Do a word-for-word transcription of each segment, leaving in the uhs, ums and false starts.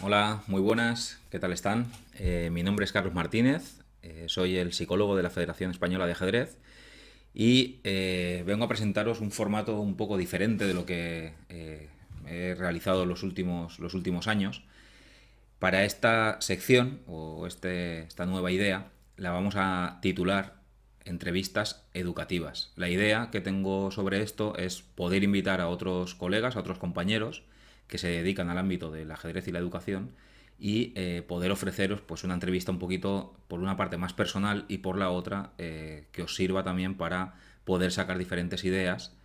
Hola, muy buenas, ¿qué tal están? Eh, mi nombre es Carlos Martínez, eh, soy el psicólogo de la Federación Española de Ajedrez y eh, vengo a presentaros un formato un poco diferente de lo que eh, he realizado los últimos, los últimos años. Para esta sección o este, esta nueva idea la vamos a titular entrevistas educativas. La idea que tengo sobre esto es poder invitar a otros colegas, a otros compañeros que se dedican al ámbito del ajedrez y la educación y eh, poder ofreceros pues una entrevista un poquito por una parte más personal y por la otra eh, que os sirva también para poder sacar diferentes ideas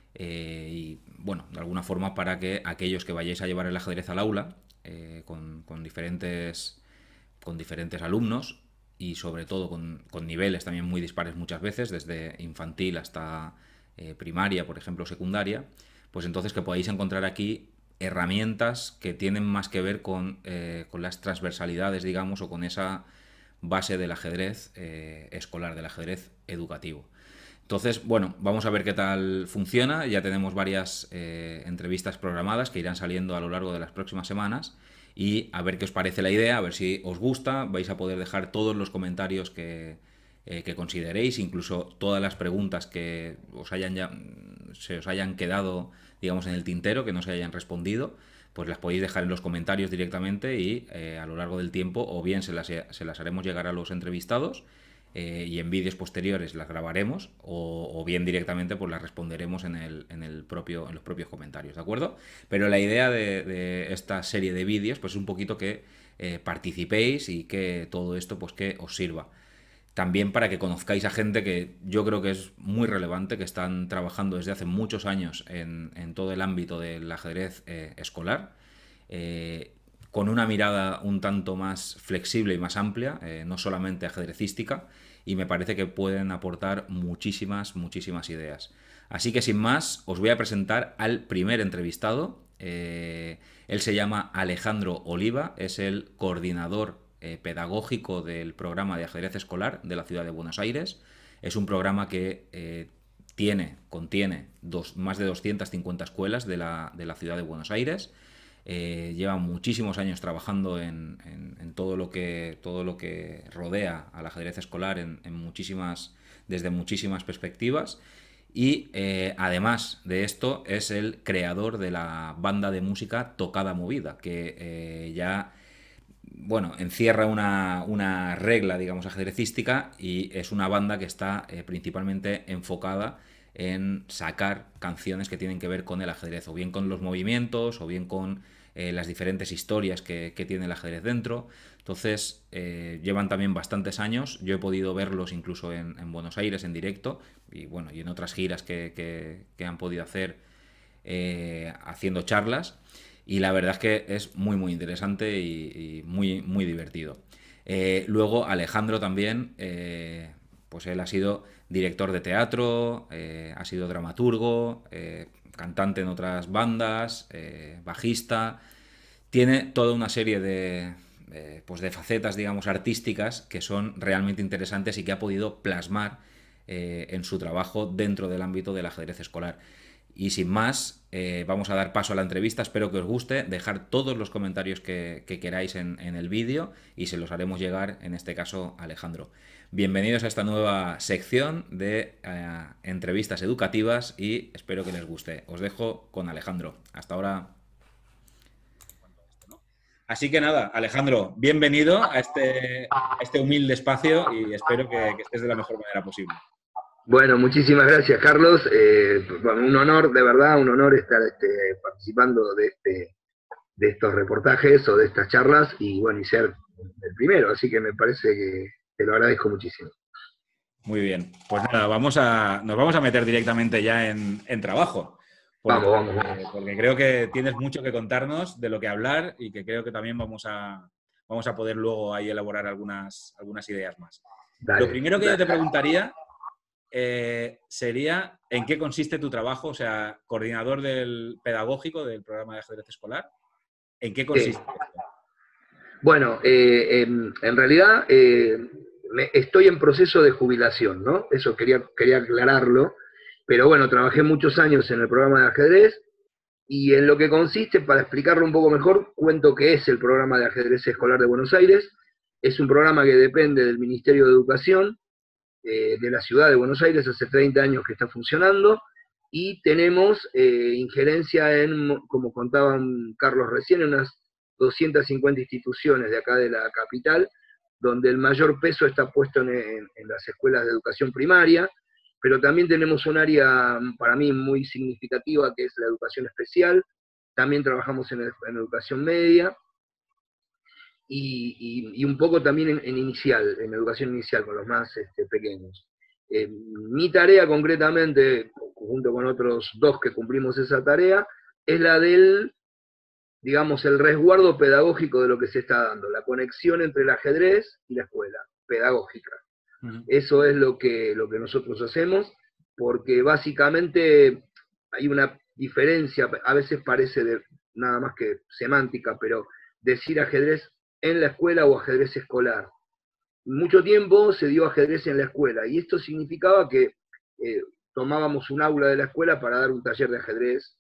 eh, y bueno, de alguna forma para que aquellos que vayáis a llevar el ajedrez al aula eh, con, con diferentes con diferentes alumnos y sobre todo con, con niveles también muy dispares muchas veces, desde infantil hasta eh, primaria, por ejemplo, secundaria, pues entonces que podáis encontrar aquí herramientas que tienen más que ver con, eh, con las transversalidades, digamos, o con esa base del ajedrez eh, escolar, del ajedrez educativo. Entonces, bueno, vamos a ver qué tal funciona. Ya tenemos varias eh, entrevistas programadas que irán saliendo a lo largo de las próximas semanas y a ver qué os parece la idea, a ver si os gusta. Vais a poder dejar todos los comentarios que, eh, que consideréis, incluso todas las preguntas que os hayan ya, se os hayan quedado, digamos, en el tintero, que no se hayan respondido, pues las podéis dejar en los comentarios directamente y eh, a lo largo del tiempo o bien se las, se las haremos llegar a los entrevistados eh, y en vídeos posteriores las grabaremos o, o bien directamente pues las responderemos en, el, en, el propio, en los propios comentarios, ¿de acuerdo? Pero la idea de, de esta serie de vídeos pues es un poquito que eh, participéis y que todo esto pues que os sirva. También para que conozcáis a gente que yo creo que es muy relevante, que están trabajando desde hace muchos años en, en todo el ámbito del ajedrez eh, escolar, eh, con una mirada un tanto más flexible y más amplia, eh, no solamente ajedrecística, y me parece que pueden aportar muchísimas, muchísimas ideas. Así que sin más, os voy a presentar al primer entrevistado. Eh, él se llama Alejandro Oliva, es el coordinador eh, pedagógico del programa de ajedrez escolar de la ciudad de Buenos Aires. Es un programa que eh, tiene, contiene dos, más de doscientas cincuenta escuelas de la, de la ciudad de Buenos Aires. Eh, lleva muchísimos años trabajando en, en, en, todo, lo que, todo lo que rodea al ajedrez escolar en, en muchísimas, desde muchísimas perspectivas. Y eh, además de esto es el creador de la banda de música Tocada Movida, que eh, ya bueno, encierra una, una, regla, digamos, ajedrecística y es una banda que está eh, principalmente enfocada en sacar canciones que tienen que ver con el ajedrez, o bien con los movimientos, o bien con eh, las diferentes historias que, que, tiene el ajedrez dentro. Entonces, eh, llevan también bastantes años. Yo he podido verlos incluso en, en Buenos Aires en directo y, bueno, y en otras giras que, que, que han podido hacer eh, haciendo charlas. Y la verdad es que es muy, muy interesante y, y muy, muy divertido. Eh, luego Alejandro también, eh, pues él ha sido director de teatro, eh, ha sido dramaturgo, eh, cantante en otras bandas, eh, bajista. Tiene toda una serie de, eh, pues de facetas, digamos, artísticas que son realmente interesantes y que ha podido plasmar eh, en su trabajo dentro del ámbito del ajedrez escolar. Y sin más, eh, vamos a dar paso a la entrevista. Espero que os guste. Dejar todos los comentarios que, que queráis en, en el vídeo y se los haremos llegar, en este caso, a Alejandro. Bienvenidos a esta nueva sección de eh, entrevistas educativas y espero que les guste. Os dejo con Alejandro. Hasta ahora. Así que nada, Alejandro, bienvenido a este, a este humilde espacio y espero que, que estés de la mejor manera posible. Bueno, muchísimas gracias, Carlos. Eh, bueno, un honor, de verdad, un honor estar este, participando de, este, de estos reportajes o de estas charlas y bueno, y ser el primero, así que me parece que te lo agradezco muchísimo. Muy bien, pues nada, vamos a, nos vamos a meter directamente ya en, en trabajo. Porque, vamos, vamos, vamos. porque creo que tienes mucho que contarnos, de lo que hablar y que creo que también vamos a, vamos a poder luego ahí elaborar algunas, algunas ideas más. Dale, Lo primero que dale. yo te preguntaría eh, sería ¿en qué consiste tu trabajo? O sea, coordinador del pedagógico del programa de ajedrez escolar. ¿En qué consiste Sí. esto? Bueno, eh, en, en, realidad eh, me, estoy en proceso de jubilación, ¿no? Eso quería, quería aclararlo. Pero bueno, trabajé muchos años en el programa de ajedrez Y en lo que consiste, para explicarlo un poco mejor, cuento que es el programa de ajedrez escolar de Buenos Aires. Es un programa que depende del Ministerio de Educación eh, de la ciudad de Buenos Aires, hace treinta años que está funcionando, y tenemos eh, injerencia en, como contaban Carlos recién, en unas doscientas cincuenta instituciones de acá de la capital, donde el mayor peso está puesto en, en, en las escuelas de educación primaria, pero también tenemos un área para mí muy significativa que es la educación especial, también trabajamos en, en educación media, y, y, y un poco también en, en inicial, en educación inicial con los más este, pequeños. Eh, mi tarea concretamente, junto con otros dos que cumplimos esa tarea, es la del, digamos, el resguardo pedagógico de lo que se está dando, la conexión entre el ajedrez y la escuela, pedagógica. Uh-huh. Eso es lo que, lo que nosotros hacemos, porque básicamente hay una diferencia, a veces parece de, nada más que semántica, pero decir ajedrez en la escuela o ajedrez escolar. Mucho tiempo se dio ajedrez en la escuela, y esto significaba que eh, tomábamos un aula de la escuela para dar un taller de ajedrez,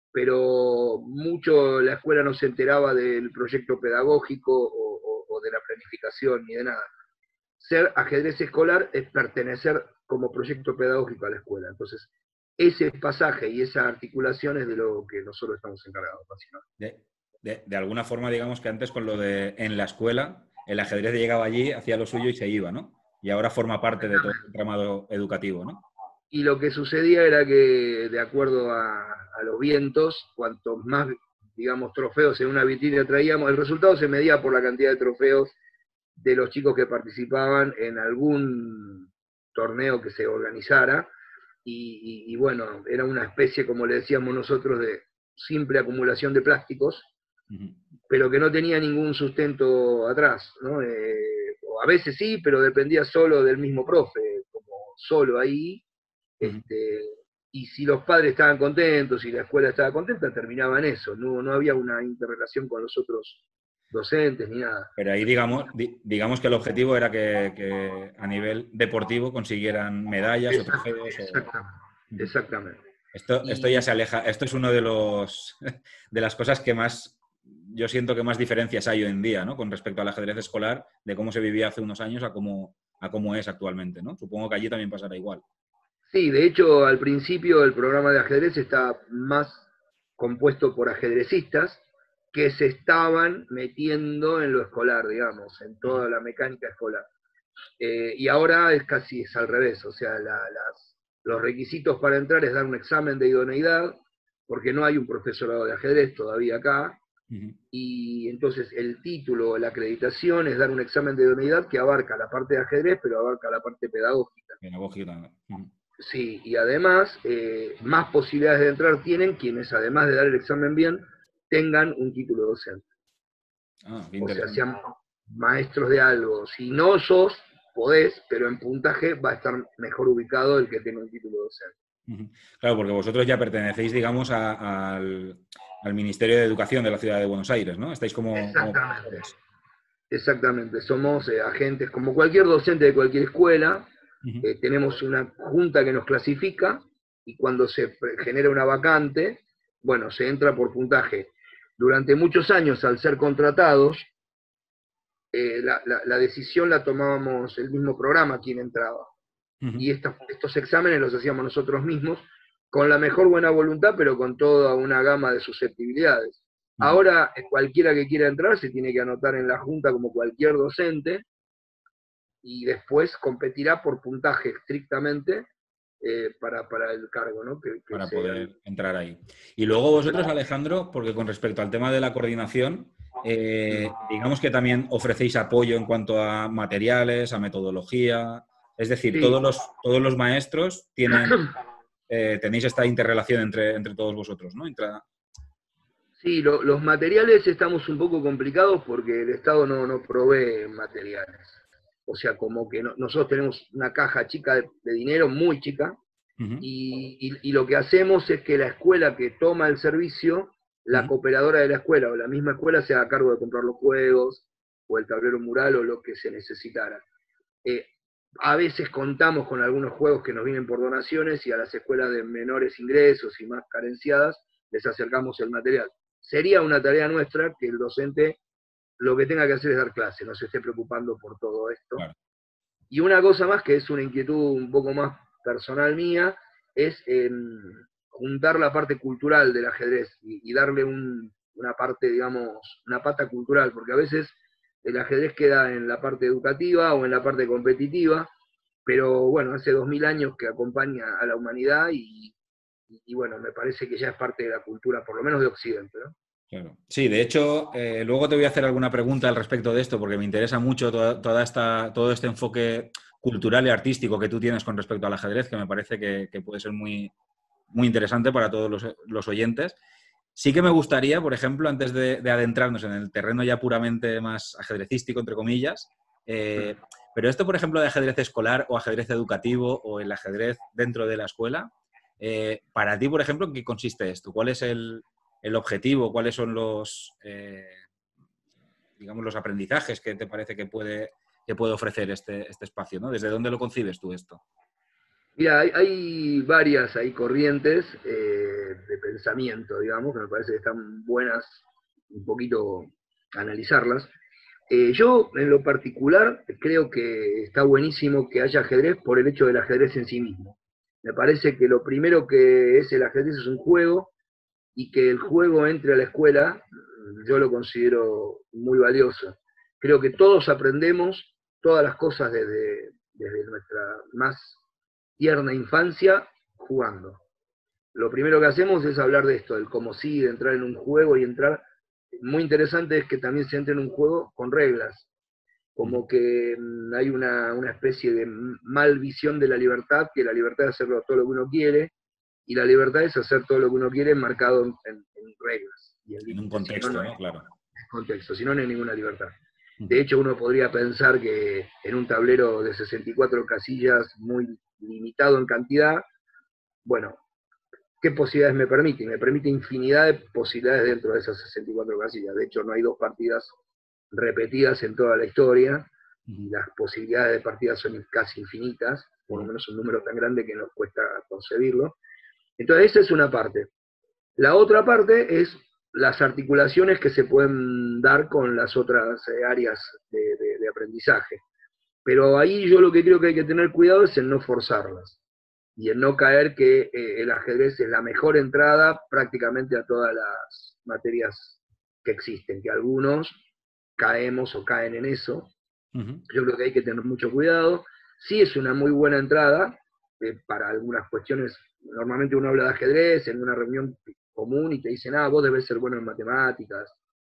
pero mucho la escuela no se enteraba del proyecto pedagógico o, o, o de la planificación ni de nada. Ser ajedrez escolar es pertenecer como proyecto pedagógico a la escuela. Entonces, ese pasaje y esa articulación es de lo que nosotros estamos encargados, básicamente. De, de, de alguna forma, digamos que antes con lo de en la escuela, el ajedrez llegaba allí, hacía lo suyo y se iba, ¿no? Y ahora forma parte de todo el entramado educativo, ¿no? Y lo que sucedía era que, de acuerdo a, a los vientos, cuanto más, digamos, trofeos en una vitrina traíamos, el resultado se medía por la cantidad de trofeos de los chicos que participaban en algún torneo que se organizara, y, y, y bueno, era una especie, como le decíamos nosotros, de simple acumulación de plásticos, uh-huh. pero que no tenía ningún sustento atrás, ¿no? Eh, o a veces sí, pero dependía solo del mismo profe, como solo ahí, uh-huh. este, y si los padres estaban contentos y la escuela estaba contenta, terminaba en eso, no, no había una interrelación con los otros docentes ni nada. Pero ahí digamos, di, digamos que el objetivo era que, que a nivel deportivo consiguieran medallas o trofeos. Exactamente. O... exactamente. Esto, y... esto ya se aleja, esto es uno de los de las cosas que más, yo siento que más diferencias hay hoy en día, ¿no? Con respecto al ajedrez escolar, de cómo se vivía hace unos años a cómo, a cómo es actualmente, ¿no? Supongo que allí también pasará igual. Sí, de hecho, al principio el programa de ajedrez está más compuesto por ajedrecistas, que se estaban metiendo en lo escolar, digamos, en toda la mecánica escolar. Eh, y ahora es casi es al revés, o sea, la, las, los requisitos para entrar es dar un examen de idoneidad, porque no hay un profesorado de ajedrez todavía acá, uh-huh. y entonces el título, la acreditación es dar un examen de idoneidad que abarca la parte de ajedrez, pero abarca la parte pedagógica. Pedagógica. Uh-huh. Sí, y además, eh, más posibilidades de entrar tienen quienes, además de dar el examen bien, tengan un título docente. Ah, o sea, sean maestros de algo. Si no sos, podés, pero en puntaje va a estar mejor ubicado el que tenga un título docente. Claro, porque vosotros ya pertenecéis, digamos, a, a, al, al Ministerio de Educación de la Ciudad de Buenos Aires, ¿no? Estáis como... Exactamente. Como... Exactamente. Somos eh, agentes, como cualquier docente de cualquier escuela, uh-huh. eh, tenemos una junta que nos clasifica, y cuando se genera una vacante, bueno, se entra por puntaje. Durante muchos años, al ser contratados, eh, la, la, la decisión la tomábamos el mismo programa quien entraba. Uh-huh. Y esta, estos exámenes los hacíamos nosotros mismos, con la mejor buena voluntad, pero con toda una gama de susceptibilidades. Uh-huh. Ahora, cualquiera que quiera entrar se tiene que anotar en la junta como cualquier docente, y después competirá por puntaje estrictamente, Eh, para, para el cargo, ¿no? Que, que para sea... poder entrar ahí. Y luego vosotros, Alejandro, porque con respecto al tema de la coordinación, eh, digamos que también ofrecéis apoyo en cuanto a materiales, a metodología, es decir, sí. todos, los, todos los maestros tienen, eh, tenéis esta interrelación entre, entre todos vosotros, ¿no? Entre... Sí, lo, los materiales estamos un poco complicados porque el Estado no, no provee materiales. O sea, como que no, nosotros tenemos una caja chica de, de dinero, muy chica, uh-huh. y, y, y lo que hacemos es que la escuela que toma el servicio, la uh-huh. cooperadora de la escuela o la misma escuela se haga cargo de comprar los juegos, o el tablero mural, o lo que se necesitara. Eh, a veces contamos con algunos juegos que nos vienen por donaciones, y a las escuelas de menores ingresos y más carenciadas, les acercamos el material. Sería una tarea nuestra que el docente lo que tenga que hacer es dar clase, no se esté preocupando por todo esto. Claro. Y una cosa más, que es una inquietud un poco más personal mía, es eh, juntar la parte cultural del ajedrez y, y darle un, una parte, digamos, una pata cultural, porque a veces el ajedrez queda en la parte educativa o en la parte competitiva, pero bueno, hace dos mil años que acompaña a la humanidad y, y, y bueno, me parece que ya es parte de la cultura, por lo menos de Occidente, ¿no? Claro. Sí, de hecho, eh, luego te voy a hacer alguna pregunta al respecto de esto, porque me interesa mucho toda, toda esta, todo este enfoque cultural y artístico que tú tienes con respecto al ajedrez, que me parece que, que puede ser muy, muy interesante para todos los, los oyentes. Sí que me gustaría, por ejemplo, antes de, de adentrarnos en el terreno ya puramente más ajedrecístico, entre comillas, eh, pero esto, por ejemplo, de ajedrez escolar o ajedrez educativo o el ajedrez dentro de la escuela, eh, para ti, por ejemplo, ¿en qué consiste esto? ¿Cuál es el, el objetivo? ¿Cuáles son los, eh, digamos, los aprendizajes que te parece que puede, que puede ofrecer este, este espacio, ¿no? ¿Desde dónde lo concibes tú esto? Mira, hay, hay varias hay corrientes eh, de pensamiento, digamos, que me parece que están buenas un poquito analizarlas. Eh, yo, en lo particular, creo que está buenísimo que haya ajedrez por el hecho del ajedrez en sí mismo. Me parece que lo primero que es el ajedrez es un juego, y que el juego entre a la escuela, yo lo considero muy valioso. Creo que todos aprendemos todas las cosas desde, desde nuestra más tierna infancia jugando. Lo primero que hacemos es hablar de esto, del cómo sí, de entrar en un juego y entrar. Muy interesante es que también se entre en un juego con reglas, como que hay una, una especie de mal visión de la libertad, que la libertad es hacer todo lo que uno quiere, y la libertad es hacer todo lo que uno quiere marcado en, en, en reglas. Y en, en un contexto, si no, no, ¿no? Claro. En contexto, si no, no hay ninguna libertad. De hecho, uno podría pensar que en un tablero de sesenta y cuatro casillas, muy limitado en cantidad, bueno, ¿qué posibilidades me permite? Me permite infinidad de posibilidades dentro de esas sesenta y cuatro casillas. De hecho, no hay dos partidas repetidas en toda la historia, y las posibilidades de partidas son casi infinitas, por lo menos un número tan grande que nos cuesta concebirlo. Entonces, esa es una parte. La otra parte es las articulaciones que se pueden dar con las otras áreas de, de, de aprendizaje. Pero ahí yo lo que creo que hay que tener cuidado es en no forzarlas, y en no caer que eh, el ajedrez es la mejor entrada prácticamente a todas las materias que existen, que algunos caemos o caen en eso. Uh-huh. Yo creo que hay que tener mucho cuidado. Sí es una muy buena entrada eh, para algunas cuestiones. Normalmente uno habla de ajedrez en una reunión común y te dicen, ah, vos debes ser bueno en matemáticas.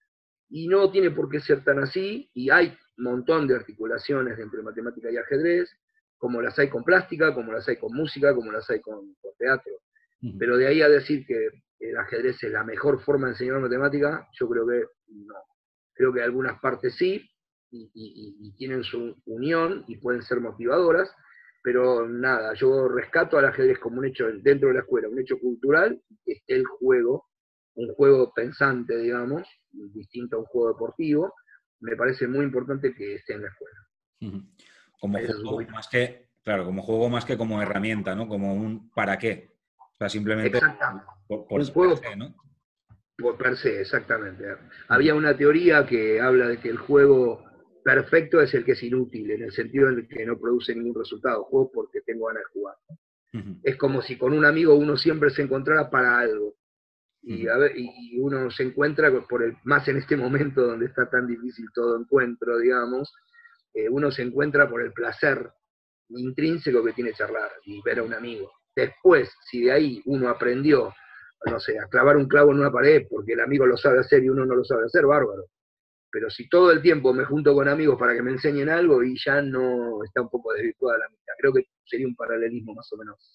Y no tiene por qué ser tan así, y hay un montón de articulaciones entre matemática y ajedrez, como las hay con plástica, como las hay con música, como las hay con, con teatro. Uh-huh. Pero de ahí a decir que el ajedrez es la mejor forma de enseñar matemática, yo creo que no. Creo que algunas partes sí, y, y, y tienen su unión y pueden ser motivadoras, pero nada, yo rescato al ajedrez como un hecho dentro de la escuela, un hecho cultural, que esté el juego, un juego pensante, digamos, distinto a un juego deportivo. Me parece muy importante que esté en la escuela. Uh-huh. Como juego muy... más que, claro, como juego más que como herramienta, ¿no? Como un ¿para qué? O sea, simplemente por, por un juego per se, ¿no? Por per se, exactamente. Uh-huh. Había una teoría que habla de que el juego perfecto es el que es inútil, en el sentido en el que no produce ningún resultado. Juego porque tengo ganas de jugar. Uh-huh. Es como si con un amigo uno siempre se encontrara para algo. Y, a ver, y uno se encuentra, por el, más en este momento donde está tan difícil todo encuentro, digamos, eh, uno se encuentra por el placer intrínseco que tiene charlar y ver a un amigo. Después, si de ahí uno aprendió, no sé, a clavar un clavo en una pared porque el amigo lo sabe hacer y uno no lo sabe hacer, bárbaro. Pero si todo el tiempo me junto con amigos para que me enseñen algo y ya no está un poco desvirtuada la amistad, creo que sería un paralelismo más o menos.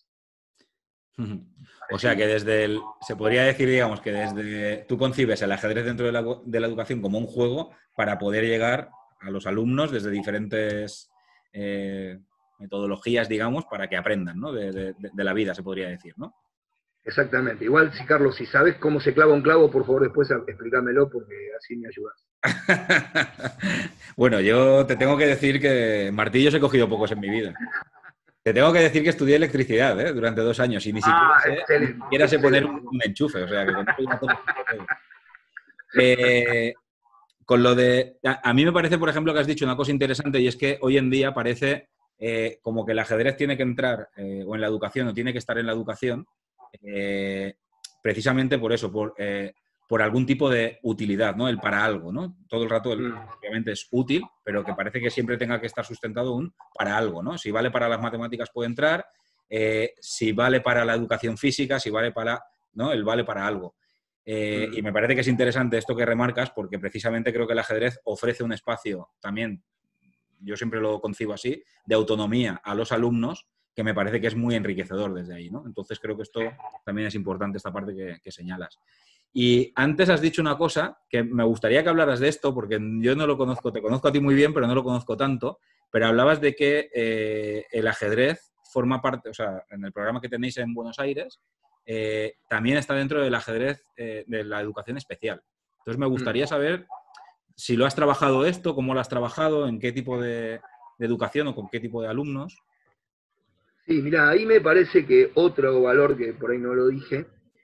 O sea que desde el, se podría decir, digamos, que desde tú concibes el ajedrez dentro de la, de la educación como un juego para poder llegar a los alumnos desde diferentes eh, metodologías, digamos, para que aprendan, ¿no? De, de, de la vida, se podría decir, ¿no? Exactamente. Igual, si Carlos, si sabes cómo se clava un clavo, por favor después explícamelo porque así me ayudas. Bueno, yo te tengo que decir que martillos he cogido pocos en mi vida. Te tengo que decir que estudié electricidad, ¿eh? Durante dos años y ni siquiera Ah, sé, ni excelente, siquiera sé poner un, excelente. un enchufe, o sea que con eso ya todo. Eh, con lo de. A, a, mí me parece, por ejemplo, que has dicho una cosa interesante y es que hoy en día parece eh, como que el ajedrez tiene que entrar eh, o en la educación o tiene que estar en la educación eh, precisamente por eso, por, eh, por algún tipo de utilidad, ¿no? El para algo, ¿no? Todo el rato, el, Mm. obviamente, es útil, pero que parece que siempre tenga que estar sustentado un para algo, ¿no? Si vale para las matemáticas puede entrar, eh, si vale para la educación física, si vale para, ¿no? El vale para algo. Eh, y me parece que es interesante esto que remarcas porque precisamente creo que el ajedrez ofrece un espacio también, yo siempre lo concibo así, de autonomía a los alumnos que me parece que es muy enriquecedor desde ahí, ¿no? Entonces creo que esto también es importante, esta parte que, que señalas. Y antes has dicho una cosa que me gustaría que hablaras de esto porque yo no lo conozco, te conozco a ti muy bien, pero no lo conozco tanto, pero hablabas de que eh, el ajedrez forma parte, o sea, en el programa que tenéis en Buenos Aires, Eh, también está dentro del ajedrez eh, de la educación especial. Entonces me gustaría saber si lo has trabajado esto, cómo lo has trabajado, en qué tipo de, de educación o con qué tipo de alumnos. Sí, mira, ahí me parece que otro valor que por ahí no lo dije,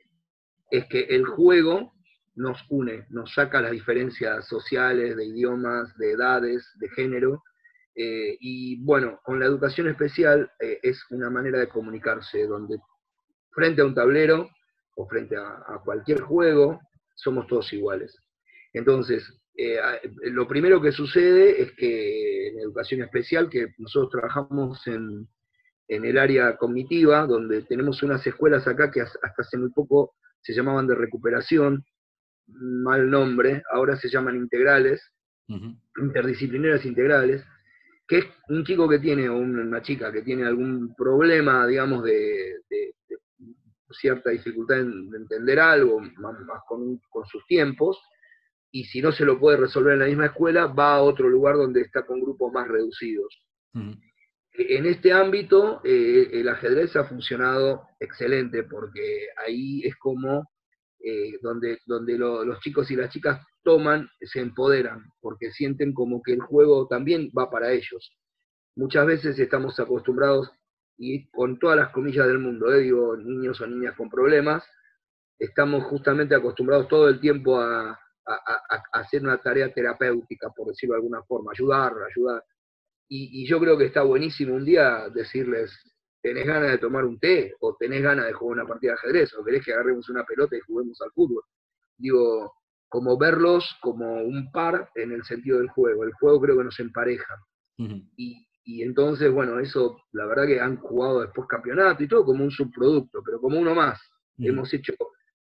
es que el juego nos une, nos saca las diferencias sociales, de idiomas, de edades, de género, eh, y bueno, con la educación especial eh, es una manera de comunicarse, donde frente a un tablero o frente a, a cualquier juego, somos todos iguales. Entonces, eh, lo primero que sucede es que en educación especial, que nosotros trabajamos en, en el área cognitiva, donde tenemos unas escuelas acá que hasta hace muy poco se llamaban de recuperación, mal nombre, ahora se llaman integrales, uh-huh. interdisciplinarias integrales, que es un chico que tiene, o una chica que tiene algún problema, digamos, de, de, de cierta dificultad en de entender algo, más, más con, con sus tiempos, y si no se lo puede resolver en la misma escuela, va a otro lugar donde está con grupos más reducidos. Uh-huh. En este ámbito, eh, el ajedrez ha funcionado excelente, porque ahí es como eh, donde, donde lo, los chicos y las chicas toman, se empoderan, porque sienten como que el juego también va para ellos. Muchas veces estamos acostumbrados, y con todas las comillas del mundo, eh, digo, niños o niñas con problemas, estamos justamente acostumbrados todo el tiempo a, a, a, a hacer una tarea terapéutica, por decirlo de alguna forma, ayudar, ayudar. Y, y yo creo que está buenísimo un día decirles, ¿tenés ganas de tomar un té? ¿O tenés ganas de jugar una partida de ajedrez? ¿O querés que agarremos una pelota y juguemos al fútbol? Digo, como verlos como un par en el sentido del juego. El juego creo que nos empareja. Uh-huh. Y, y entonces, bueno, eso, la verdad que han jugado después campeonato y todo como un subproducto, pero como uno más. Uh-huh. Hemos hecho,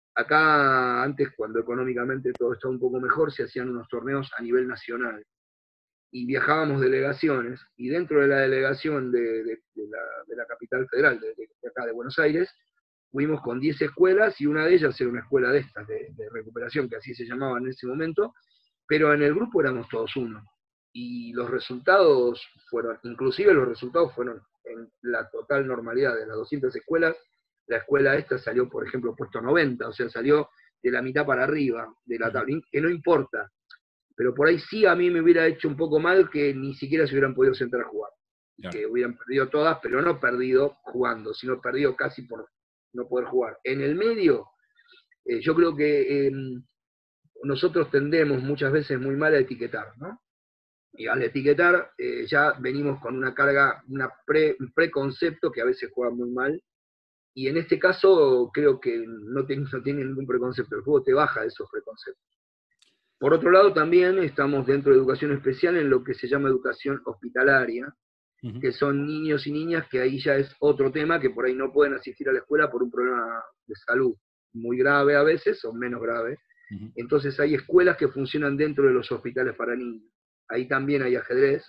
acá antes, cuando económicamente todo estaba un poco mejor, se hacían unos torneos a nivel nacional. Y viajábamos delegaciones, y dentro de la delegación de, de, de, la, de la capital federal, de, de acá de Buenos Aires, fuimos con diez escuelas, y una de ellas era una escuela de estas, de, de recuperación, que así se llamaba en ese momento, pero en el grupo éramos todos uno. Y los resultados fueron, inclusive los resultados fueron en la total normalidad de las doscientas escuelas, la escuela esta salió, por ejemplo, puesto noventa, o sea, salió de la mitad para arriba de la tabla, que no importa. Pero por ahí sí a mí me hubiera hecho un poco mal que ni siquiera se hubieran podido sentar a jugar. Yeah. Que hubieran perdido todas, pero no perdido jugando, sino perdido casi por no poder jugar. En el medio, eh, yo creo que eh, nosotros tendemos muchas veces muy mal a etiquetar, ¿no? Y al etiquetar eh, ya venimos con una carga, una pre, un preconcepto que a veces juega muy mal. Y en este caso creo que no, te, no tiene ningún preconcepto. El juego te baja de esos preconceptos. Por otro lado, también estamos dentro de educación especial en lo que se llama educación hospitalaria, uh-huh. que son niños y niñas que ahí ya es otro tema, que por ahí no pueden asistir a la escuela por un problema de salud muy grave a veces, o menos grave. Uh-huh. Entonces hay escuelas que funcionan dentro de los hospitales para niños. Ahí también hay ajedrez,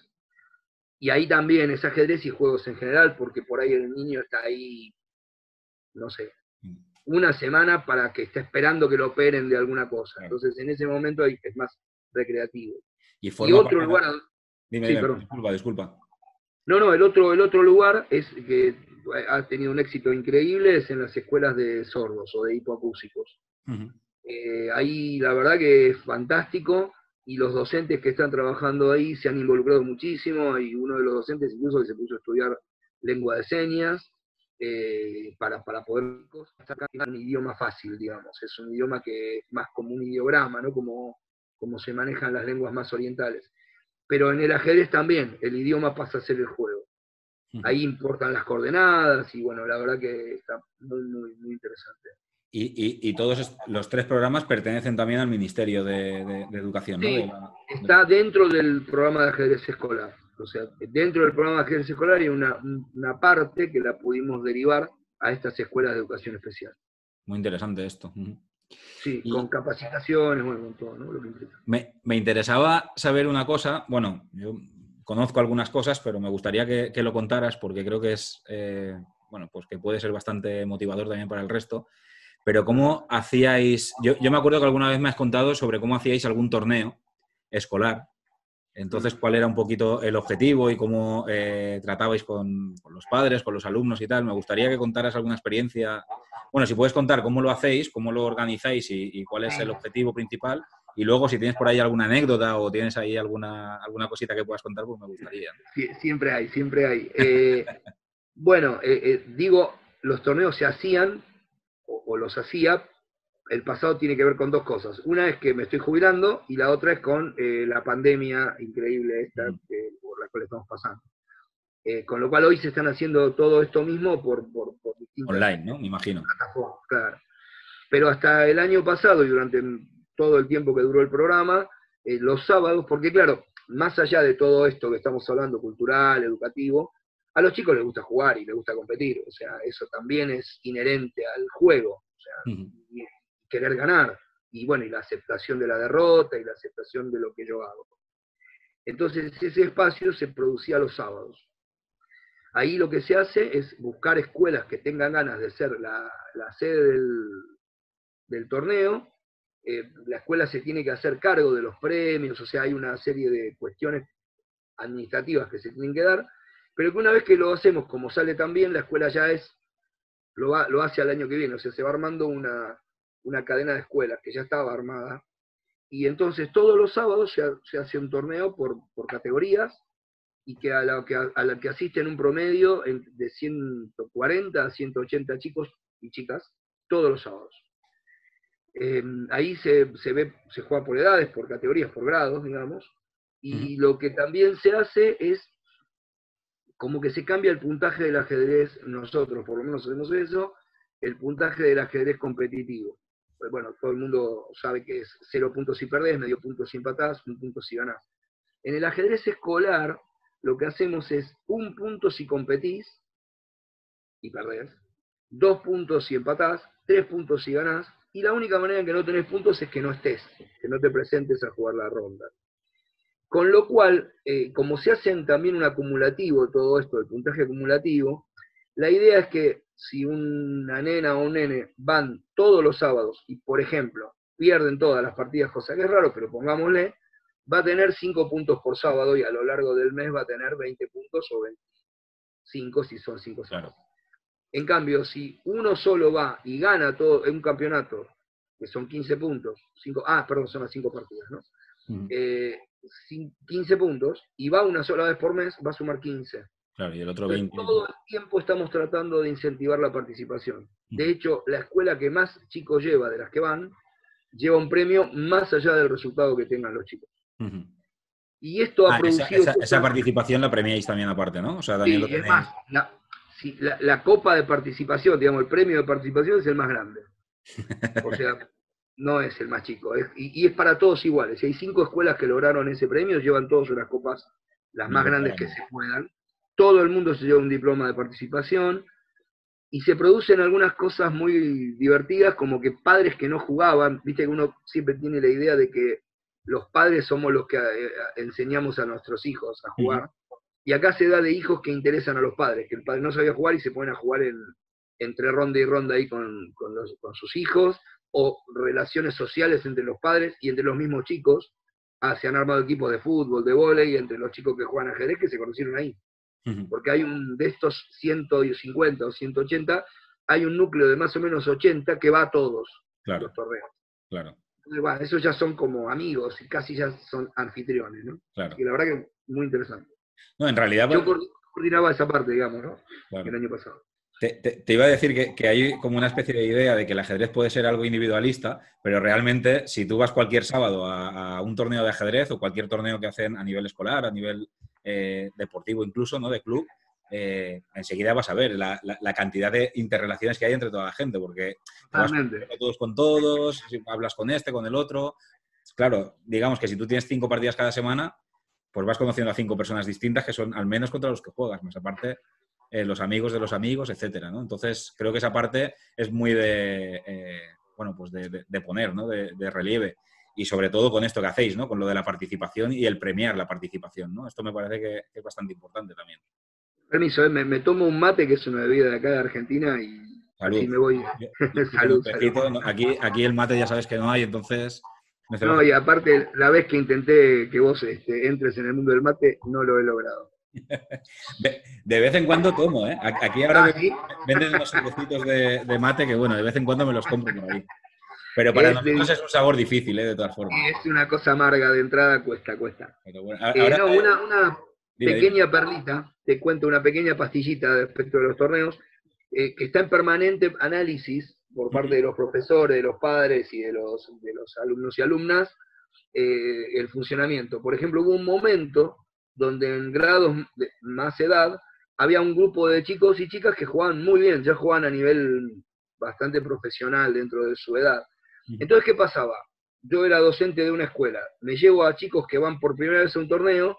y ahí también es ajedrez y juegos en general, porque por ahí el niño está ahí, no sé, una semana para que esté esperando que lo operen de alguna cosa. Entonces, en ese momento hay, es más recreativo. Y, y otro para... lugar... Dime, sí, dime, perdón. disculpa, disculpa. No, no, el otro, el otro lugar es que ha tenido un éxito increíble, es en las escuelas de sordos o de hipoacúsicos. Uh-huh. Eh, ahí la verdad que es fantástico, y los docentes que están trabajando ahí se han involucrado muchísimo. Hay uno de los docentes incluso que se puso a estudiar lengua de señas, eh, para, para poder sacar un idioma fácil, digamos. Es un idioma que es más como un ideograma, ¿no? Como, como se manejan las lenguas más orientales. Pero en el ajedrez también, el idioma pasa a ser el juego. Ahí importan las coordenadas y bueno, la verdad que está muy, muy, muy interesante. Y, y, y todos los tres programas pertenecen también al Ministerio de, de, de Educación, ¿no? Sí, de la, está dentro del programa de ajedrez escolar. O sea, dentro del programa de ajedrez escolar hay una, una parte que la pudimos derivar a estas escuelas de educación especial. Muy interesante esto. Sí, y con capacitaciones, bueno, con todo, ¿no? Lo que implica. Me, me interesaba saber una cosa, bueno, yo conozco algunas cosas, pero me gustaría que, que lo contaras porque creo que es, eh, bueno, pues que puede ser bastante motivador también para el resto. Pero ¿cómo hacíais? Yo, yo me acuerdo que alguna vez me has contado sobre cómo hacíais algún torneo escolar. Entonces, ¿cuál era un poquito el objetivo y cómo eh, tratabais con, con los padres, con los alumnos y tal? Me gustaría que contaras alguna experiencia. Bueno, si puedes contar cómo lo hacéis, cómo lo organizáis y, y cuál es el objetivo principal. Y luego, si tienes por ahí alguna anécdota o tienes ahí alguna, alguna cosita que puedas contar, pues me gustaría. Sí, siempre hay, siempre hay. Eh, bueno, eh, eh, digo, los torneos se hacían, o, o los hacía. El pasado tiene que ver con dos cosas. Una es que me estoy jubilando y la otra es con eh, la pandemia increíble esta eh, por la cual estamos pasando. Eh, con lo cual hoy se están haciendo todo esto mismo por, por, por distintas online, ¿no? Me imagino. plataformas, claro. Pero hasta el año pasado y durante todo el tiempo que duró el programa, eh, los sábados, porque claro, más allá de todo esto que estamos hablando, cultural, educativo, a los chicos les gusta jugar y les gusta competir. O sea, eso también es inherente al juego. O sea, uh-huh. y, querer ganar, y bueno, y la aceptación de la derrota, y la aceptación de lo que yo hago. Entonces ese espacio se producía los sábados. Ahí lo que se hace es buscar escuelas que tengan ganas de ser la, la sede del, del torneo. Eh, la escuela se tiene que hacer cargo de los premios, o sea, hay una serie de cuestiones administrativas que se tienen que dar, pero que una vez que lo hacemos, como sale tan bien, la escuela ya es, lo, va, lo hace al año que viene, o sea, se va armando una una cadena de escuelas que ya estaba armada, y entonces todos los sábados se, se hace un torneo por, por categorías, y que a la que, a la que asisten un promedio de ciento cuarenta a ciento ochenta chicos y chicas, todos los sábados. Eh, ahí se, se, ve, se juega por edades, por categorías, por grados, digamos, y uh-huh. Lo que también se hace es como que se cambia el puntaje del ajedrez, nosotros por lo menos hacemos eso, el puntaje del ajedrez competitivo. Bueno, todo el mundo sabe que es cero puntos si perdés, medio punto si empatás, un punto si ganás. En el ajedrez escolar, lo que hacemos es un punto si competís y perdés, dos puntos si empatás, tres puntos si ganás, y la única manera en que no tenés puntos es que no estés, que no te presentes a jugar la ronda. Con lo cual, eh, como se hacen también un acumulativo, todo esto, el puntaje acumulativo, la idea es que si una nena o un nene van todos los sábados y, por ejemplo, pierden todas las partidas, cosa que es raro, pero pongámosle, va a tener cinco puntos por sábado y a lo largo del mes va a tener veinte puntos o veinticinco si son cinco sábados. Claro. En cambio, si uno solo va y gana todo en un campeonato, que son quince puntos, cinco, ah, perdón, son las cinco partidas, ¿no? Uh-huh. eh, quince puntos, y va una sola vez por mes, va a sumar quince. Claro, y el otro veinte. Entonces, todo el tiempo estamos tratando de incentivar la participación. De hecho, la escuela que más chicos lleva de las que van, lleva un premio más allá del resultado que tengan los chicos. Uh-huh. Y esto ha ah, producido... Esa, esa, esa participación la premiáis también aparte, ¿no? O sea, también sí, lo tenéis... es más, la, sí, la, la copa de participación, digamos, el premio de participación es el más grande. O sea, no es el más chico. Es, y, y es para todos iguales. Si hay cinco escuelas que lograron ese premio, llevan todos unas copas las más no, grandes que se puedan. Todo el mundo se lleva un diploma de participación, y se producen algunas cosas muy divertidas, como que padres que no jugaban, viste que uno siempre tiene la idea de que los padres somos los que eh, enseñamos a nuestros hijos a jugar, uh-huh. Y acá se da de hijos que interesan a los padres, que el padre no sabía jugar y se ponen a jugar en, entre ronda y ronda ahí con, con, los, con sus hijos, o relaciones sociales entre los padres y entre los mismos chicos. Ah, se han armado equipos de fútbol, de vóley, entre los chicos que juegan ajedrez que se conocieron ahí. Porque hay un de estos ciento cincuenta o ciento ochenta, hay un núcleo de más o menos ochenta que va a todos claro, los torneos. Claro. Entonces, bueno, esos ya son como amigos y casi ya son anfitriones, ¿no? Claro. Y la verdad que es muy interesante. No, en realidad, Yo, por... coordinaba esa parte, digamos, ¿no? Claro. El año pasado. Te, te- te iba a decir que, que hay como una especie de idea de que el ajedrez puede ser algo individualista, pero realmente si tú vas cualquier sábado a, a un torneo de ajedrez o cualquier torneo que hacen a nivel escolar, a nivel eh, deportivo incluso, ¿no? De club, eh, enseguida vas a ver la, la- la cantidad de interrelaciones que hay entre toda la gente, porque te vas Totalmente. conociendo todos con todos, si hablas con este, con el otro. Claro, digamos que si tú tienes cinco partidas cada semana, pues vas conociendo a cinco personas distintas que son al menos contra los que juegas, más aparte eh, los amigos de los amigos, etcétera, ¿no? Entonces, creo que esa parte es muy de, eh, bueno, pues de, de, de poner, ¿no? De, de, relieve. Y sobre todo con esto que hacéis, ¿no? Con lo de la participación y el premiar la participación, ¿no? Esto me parece que, que es bastante importante también. Permiso, ¿eh? me, me tomo un mate, que es una bebida de acá de Argentina, y así Salud. me voy. Yo, yo estoy con un Salud, salud. tecito. Aquí, aquí el mate ya sabes que no hay, entonces me cebo. No, y aparte, la vez que intenté que vos este, entres en el mundo del mate, no lo he logrado. De, de vez en cuando tomo, ¿eh? Aquí ahora Ah, me- sí, venden unos sobrecitos de, de mate que, bueno, de vez en cuando me los compro por ahí. Pero para es, de- nosotros es un sabor difícil, ¿eh? De todas formas. es una cosa amarga de entrada, cuesta, cuesta. Pero bueno, a- Eh, ahora, no, una, una dime, dime. pequeña perlita, te cuento una pequeña pastillita respecto de los torneos, eh, que está en permanente análisis por parte de los profesores, de los padres y de los, de los alumnos y alumnas, eh, el funcionamiento. Por ejemplo, hubo un momento donde en grados de más edad había un grupo de chicos y chicas que jugaban muy bien, ya jugaban a nivel bastante profesional dentro de su edad. Entonces, ¿qué pasaba? Yo era docente de una escuela, me llevo a chicos que van por primera vez a un torneo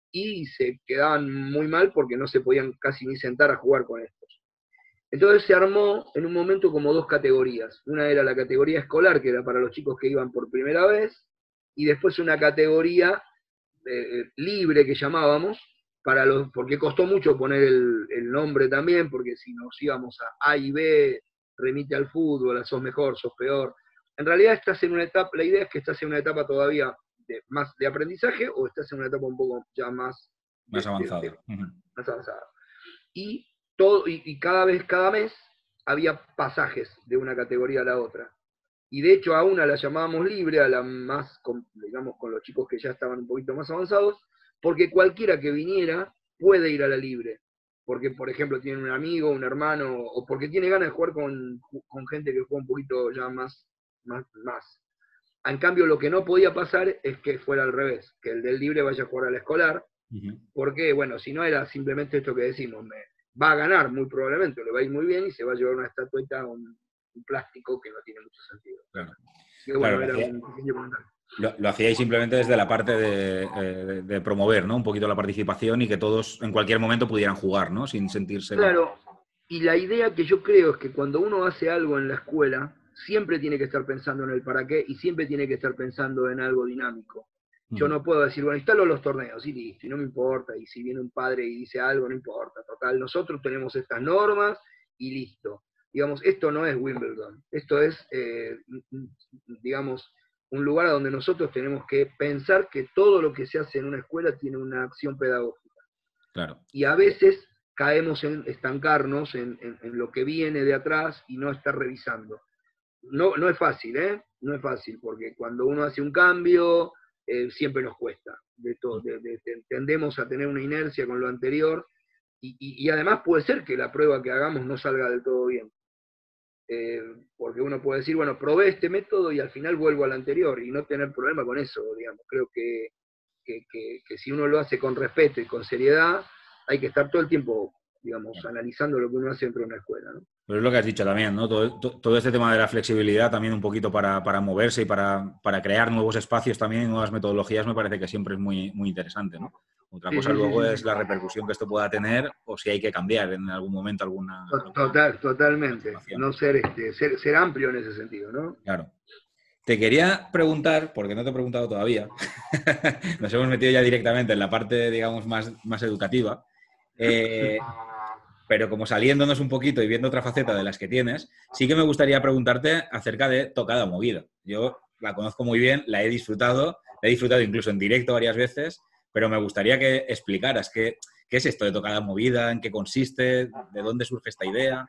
y se quedaban muy mal porque no se podían casi ni sentar a jugar con estos. Entonces se armó en un momento como dos categorías. Una era la categoría escolar, que era para los chicos que iban por primera vez, y después una categoría eh, libre que llamábamos, para los, porque costó mucho poner el, el nombre también, porque si nos íbamos a A y B, remite al fútbol, a sos mejor, sos peor. En realidad estás en una etapa, la idea es que estás en una etapa todavía de, más de aprendizaje, o estás en una etapa un poco ya más, Más de, de, de, avanzado. Uh-huh. más avanzada. Y, todo, y, y cada vez, cada mes, había pasajes de una categoría a la otra. Y de hecho a una la llamábamos libre, a la más, con, digamos, con los chicos que ya estaban un poquito más avanzados, porque cualquiera que viniera puede ir a la libre. Porque, por ejemplo, tiene un amigo, un hermano, o porque tiene ganas de jugar con, con gente que juega un poquito ya más, más, más. En cambio, lo que no podía pasar es que fuera al revés, que el del libre vaya a jugar al escolar, uh-huh. Porque, bueno, si no era simplemente esto que decimos, me, va a ganar muy probablemente, le va a ir muy bien y se va a llevar una estatueta, un, un plástico que no tiene mucho sentido. Claro. Que, bueno, claro, era hacía, un pequeño comentario. Lo, lo hacíais simplemente desde la parte de, de, de promover, ¿no? Un poquito la participación y que todos en cualquier momento pudieran jugar, ¿no? Sin sentirse... Claro, y la idea que yo creo es que cuando uno hace algo en la escuela, siempre tiene que estar pensando en el para qué y siempre tiene que estar pensando en algo dinámico. Yo no puedo decir, bueno, instalo los torneos y listo, y no me importa, y si viene un padre y dice algo, no importa, total, nosotros tenemos estas normas y listo. Digamos, esto no es Wimbledon, esto es, eh, digamos, un lugar donde nosotros tenemos que pensar que todo lo que se hace en una escuela tiene una acción pedagógica. Claro. Y a veces caemos en estancarnos en, en, en lo que viene de atrás y no estar revisando. No, no es fácil, ¿eh? No es fácil, porque cuando uno hace un cambio... Eh, siempre nos cuesta, de todo, de, de, de, tendemos a tener una inercia con lo anterior y, y, y, además puede ser que la prueba que hagamos no salga del todo bien, eh, porque uno puede decir, bueno, probé este método y al final vuelvo al anterior y no tener problema con eso, digamos. Creo que, que, que, que si uno lo hace con respeto y con seriedad, hay que estar todo el tiempo, digamos, claro, analizando lo que uno hace dentro de una escuela, ¿no? Pero es lo que has dicho también, ¿no? Todo, todo, todo este tema de la flexibilidad también un poquito para, para moverse y para, para crear nuevos espacios también, nuevas metodologías, me parece que siempre es muy, muy interesante, ¿no? Otra cosa sí, sí, luego sí, sí. es la repercusión que esto pueda tener o si hay que cambiar en algún momento alguna... Total, alguna totalmente. No ser, este, ser, ser amplio en ese sentido, ¿no? Claro. Te quería preguntar, porque no te he preguntado todavía, nos hemos metido ya directamente en la parte, digamos, más, más educativa, eh, pero como saliéndonos un poquito y viendo otra faceta de las que tienes, sí que me gustaría preguntarte acerca de tocada movida. Yo la conozco muy bien, la he disfrutado, la he disfrutado incluso en directo varias veces, pero me gustaría que explicaras qué, qué es esto de tocada movida, en qué consiste, de dónde surge esta idea.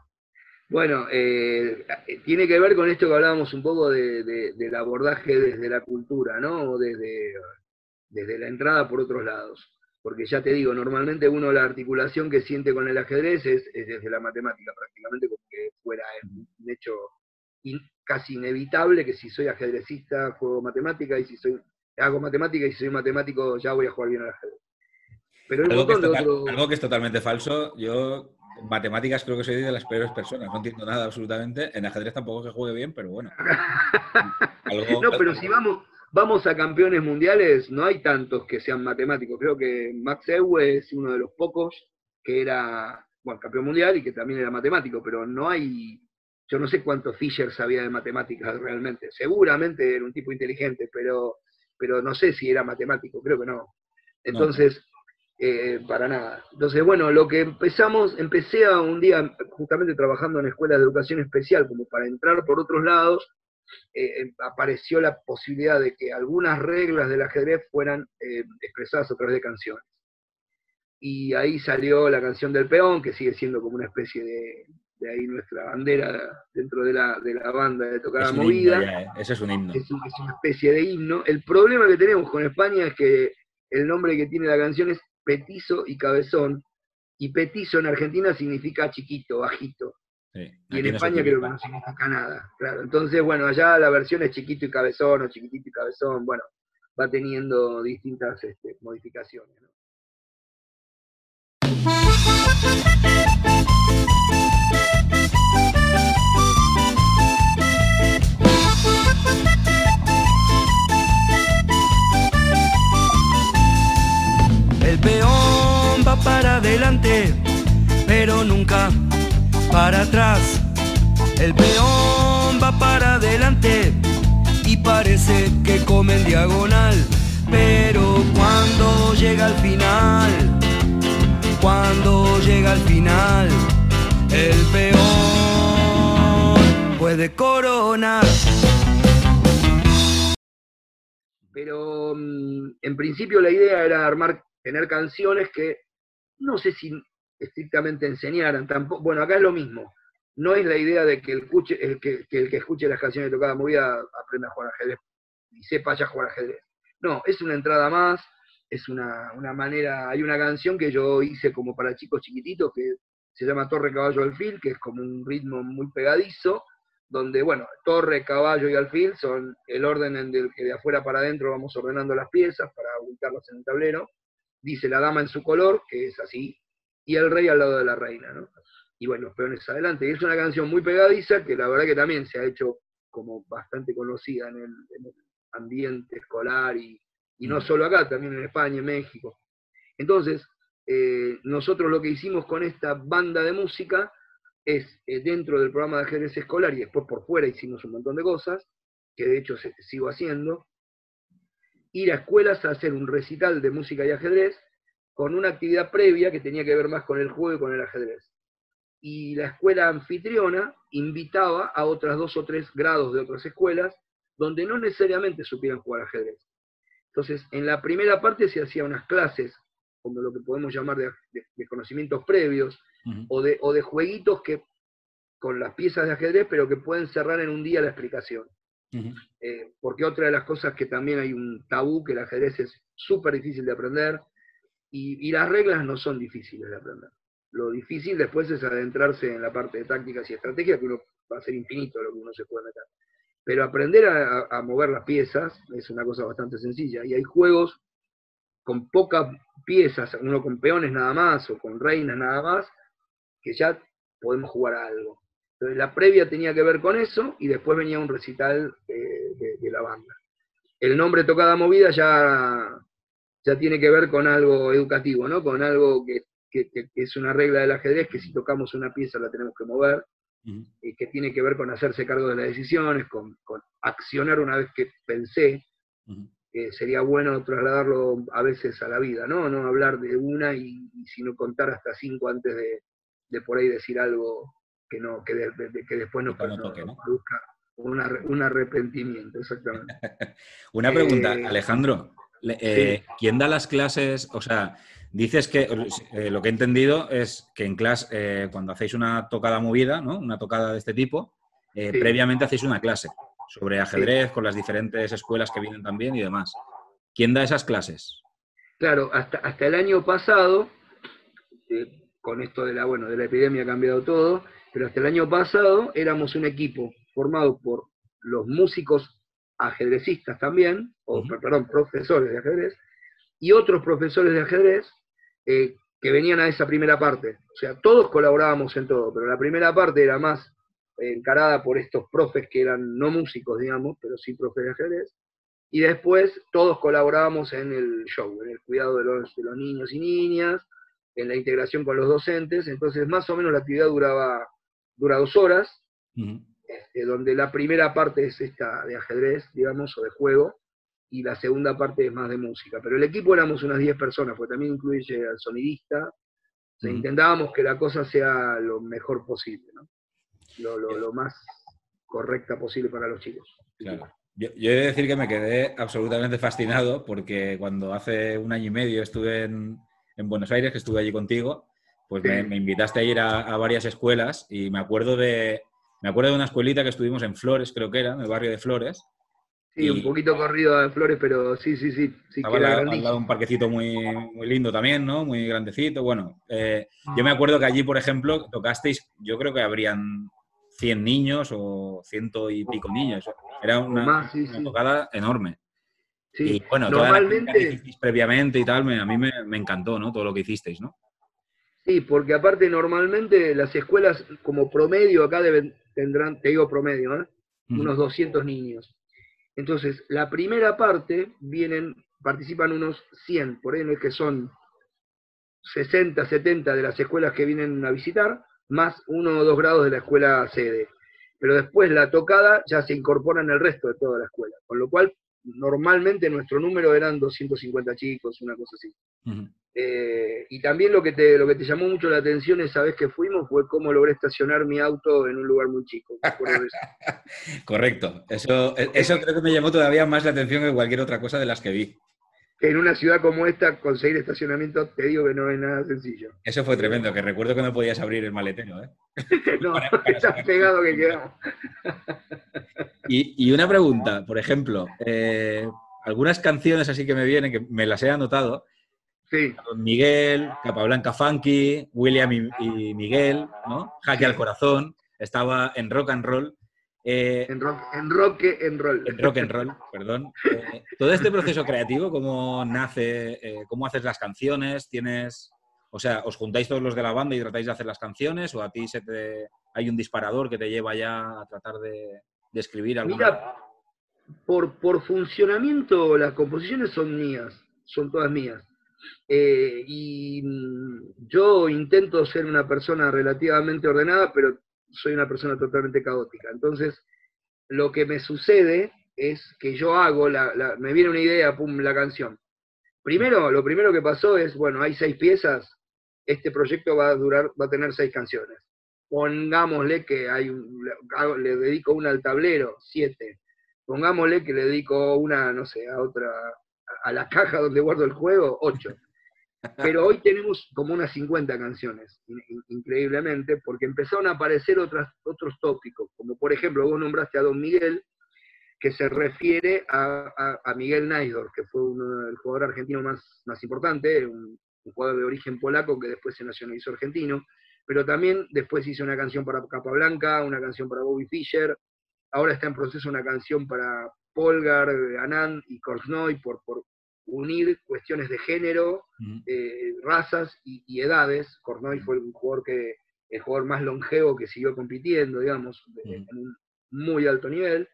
Bueno, eh, tiene que ver con esto que hablábamos un poco de, de, del abordaje desde la cultura, ¿no? O desde, desde la entrada por otros lados. porque ya te digo, normalmente uno la articulación que siente con el ajedrez es, es desde la matemática, prácticamente como que fuera un hecho in, casi inevitable, que si soy ajedrecista juego matemática, y si soy hago matemática, y si soy matemático ya voy a jugar bien al ajedrez. Pero hay un Algo que, montón es de total, otros... algo que es totalmente falso. Yo, en matemáticas, creo que soy de las peores personas. No entiendo nada absolutamente. En ajedrez tampoco que juegue bien, pero bueno. Algo... No, pero si vamos, vamos a campeones mundiales, no hay tantos que sean matemáticos. Creo que Max Euwe es uno de los pocos que era, bueno, campeón mundial y que también era matemático, pero no hay, yo no sé cuántos Fischer sabía de matemáticas realmente. Seguramente era un tipo inteligente, pero, pero no sé si era matemático, creo que no. Entonces... No. Eh, para nada. Entonces, bueno, lo que empezamos, empecé a un día justamente trabajando en escuelas de educación especial, como para entrar por otros lados, eh, apareció la posibilidad de que algunas reglas del ajedrez fueran eh, expresadas a través de canciones. Y ahí salió la canción del peón, que sigue siendo como una especie de, de ahí nuestra bandera dentro de la, de la banda de tocada movida. Ya, ¿eh? Eso es un himno. Es, un, es una especie de himno. El problema que tenemos con España es que el nombre que tiene la canción es Petizo y Cabezón, y petizo en Argentina significa chiquito, bajito. Sí, y en España creo que no significa nada. Claro. Entonces, bueno, allá la versión es chiquito y cabezón, o chiquitito y cabezón, bueno, va teniendo distintas este, modificaciones, ¿no? El peón va para adelante, pero nunca para atrás. El peón va para adelante y parece que come en diagonal, pero cuando llega al final, cuando llega al final, el peón puede coronar. Pero en principio la idea era armar, tener canciones que no sé si estrictamente enseñaran, tampoco, bueno, acá es lo mismo, no es la idea de que el, escuche, el, que, que el que escuche las canciones de tocada movida aprenda a jugar ajedrez y sepa ya jugar ajedrez. No, es una entrada más, es una, una manera, hay una canción que yo hice como para chicos chiquititos que se llama Torre, Caballo, Alfil, que es como un ritmo muy pegadizo, donde, bueno, torre, caballo y alfil son el orden en el que de afuera para adentro vamos ordenando las piezas para ubicarlas en el tablero. Dice la dama en su color, que es así, y el rey al lado de la reina, ¿no? Y bueno, los peones adelante. Y es una canción muy pegadiza, que la verdad que también se ha hecho como bastante conocida en el, en el ambiente escolar, y, y no solo acá, también en España, en México. Entonces, eh, nosotros lo que hicimos con esta banda de música es, eh, dentro del programa de ajedrez escolar, y después por fuera hicimos un montón de cosas, que de hecho se, sigo haciendo, ir a escuelas a hacer un recital de música y ajedrez con una actividad previa que tenía que ver más con el juego y con el ajedrez. Y la escuela anfitriona invitaba a otras dos o tres grados de otras escuelas donde no necesariamente supieran jugar ajedrez. Entonces, en la primera parte se hacían unas clases, como lo que podemos llamar de, de, de conocimientos previos, uh-huh. o, de, o de jueguitos que, con las piezas de ajedrez, pero que pueden cerrar en un día la explicación. Uh-huh. Eh, porque otra de las cosas que también hay un tabú, que el ajedrez es súper difícil de aprender, y, y las reglas no son difíciles de aprender. Lo difícil después es adentrarse en la parte de tácticas y estrategias, que uno va a ser infinito lo que uno se puede meter. Pero aprender a, a mover las piezas es una cosa bastante sencilla, y hay juegos con pocas piezas, uno con peones nada más, o con reinas nada más, que ya podemos jugar a algo. Entonces la previa tenía que ver con eso, y después venía un recital de, de, de la banda. El nombre Tocada Movida ya, ya tiene que ver con algo educativo, ¿no? Con algo que, que, que es una regla del ajedrez, que si tocamos una pieza la tenemos que mover, uh-huh. y que tiene que ver con hacerse cargo de las decisiones, con, con accionar una vez que pensé, uh-huh. que sería bueno trasladarlo a veces a la vida, ¿no? No hablar de una y, y sino contar hasta cinco antes de, de por ahí decir algo que no que, de, de, que después no, no, toque, ¿no? produzca una, un arrepentimiento, exactamente. Una pregunta, eh, Alejandro, eh, sí. ¿quién da las clases? O sea, dices que eh, lo que he entendido es que en clase, eh, cuando hacéis una tocada movida, ¿no? Una tocada de este tipo, eh, sí. previamente hacéis una clase sobre ajedrez, sí. con las diferentes escuelas que vienen también y demás. ¿Quién da esas clases? claro, hasta, hasta el año pasado, eh, con esto de la, bueno, de la epidemia ha cambiado todo, pero hasta el año pasado éramos un equipo formado por los músicos ajedrecistas también, o Uh-huh. perdón, profesores de ajedrez, y otros profesores de ajedrez eh, que venían a esa primera parte. O sea, todos colaborábamos en todo, pero la primera parte era más eh, encarada por estos profes que eran no músicos, digamos, pero sí profes de ajedrez, y después todos colaborábamos en el show, en el cuidado de los, de los niños y niñas, en la integración con los docentes. Entonces más o menos la actividad duraba dura dos horas, Uh-huh. este, donde la primera parte es esta de ajedrez, digamos, o de juego, y la segunda parte es más de música. Pero el equipo éramos unas diez personas, porque también incluye al sonidista. O sea, Uh-huh. intentábamos que la cosa sea lo mejor posible, ¿no? Lo, lo, lo más correcta posible para los chicos. Claro. Yo, yo he de decir que me quedé absolutamente fascinado porque cuando hace un año y medio estuve en, en Buenos Aires, que estuve allí contigo, pues me, me invitaste a ir a, a varias escuelas y me acuerdo de me acuerdo de una escuelita que estuvimos en Flores, creo que era, en el barrio de Flores. Sí, Y un poquito corrido de Flores, pero sí, sí, sí, sí estaba que al era lado, al grandísimo. lado de un parquecito muy, muy lindo también, ¿no? Muy grandecito. Bueno, eh, yo me acuerdo que allí, por ejemplo, tocasteis, yo creo que habrían cien niños o ciento y pico niños. Era una, Más, sí, una sí. tocada enorme. Sí, Y bueno, toda la clínica que normalmente, hicisteis previamente y tal, me- a mí me, me encantó, ¿no? Todo lo que hicisteis, ¿no? sí, porque aparte normalmente las escuelas como promedio acá deben, tendrán, te digo promedio, ¿eh? Ujú. Unos doscientos niños. Entonces, la primera parte vienen, participan unos cien, por ahí no es que son sesenta, setenta de las escuelas que vienen a visitar, más uno o dos grados de la escuela sede. Pero después la tocada ya se incorpora en el resto de toda la escuela, con lo cual normalmente nuestro número eran doscientos cincuenta chicos, una cosa así. Ujú. Eh, y también lo que, te, lo que te llamó mucho la atención esa vez que fuimos fue cómo logré estacionar mi auto en un lugar muy chico. Me acuerdo de eso. Correcto. Eso, eso creo que me llamó todavía más la atención que cualquier otra cosa de las que vi. Que en una ciudad como esta conseguir estacionamiento, te digo que no es nada sencillo. Eso fue Pero tremendo, que recuerdo que no podías abrir el maletero, ¿eh? no, Para, para está sacar- pegado que quedamos. Y, y una pregunta, por ejemplo, eh, algunas canciones así que me vienen, que me las he anotado, Sí, Don Miguel, Capablanca Funky, William y, y Miguel, ¿no? Jaque sí. al Corazón, estaba en Rock and Roll, eh, En rock, en rock en roll. en Rock and Roll, perdón. Eh, todo este proceso creativo, ¿cómo nace? Eh, ¿Cómo haces las canciones? ¿Tienes, o sea, os juntáis todos los de la banda y tratáis de hacer las canciones o a ti se te, hay un disparador que te lleva ya a tratar de, de escribir alguna? Mira, por, por funcionamiento las composiciones son mías, son todas mías. Eh, y mm, yo intento ser una persona relativamente ordenada, pero soy una persona totalmente caótica. Entonces, lo que me sucede es que yo hago, la, la, me viene una idea, pum, la canción. Primero, lo primero que pasó es, bueno, hay seis piezas, este proyecto va a durar, va a tener seis canciones. Pongámosle que hay un, le, le dedico una al tablero, siete. Pongámosle que le dedico una, no sé, a otra, a la caja donde guardo el juego, ocho. Pero hoy tenemos como unas cincuenta canciones, in, increíblemente, porque empezaron a aparecer otras, otros tópicos, como por ejemplo, vos nombraste a Don Miguel, que se refiere a, a, a Miguel Najdorf, que fue uno, el jugador argentino más, más importante, un, un jugador de origen polaco que después se nacionalizó argentino, pero también después hizo una canción para Capablanca, una canción para Bobby Fischer, ahora está en proceso una canción para Polgar, Anand y Korznoi, por, por unir cuestiones de género, Uh-huh. eh, razas y, y edades. Korznoi fue el jugador, que, el jugador más longevo que siguió compitiendo, digamos, Uh-huh. en un muy alto nivel.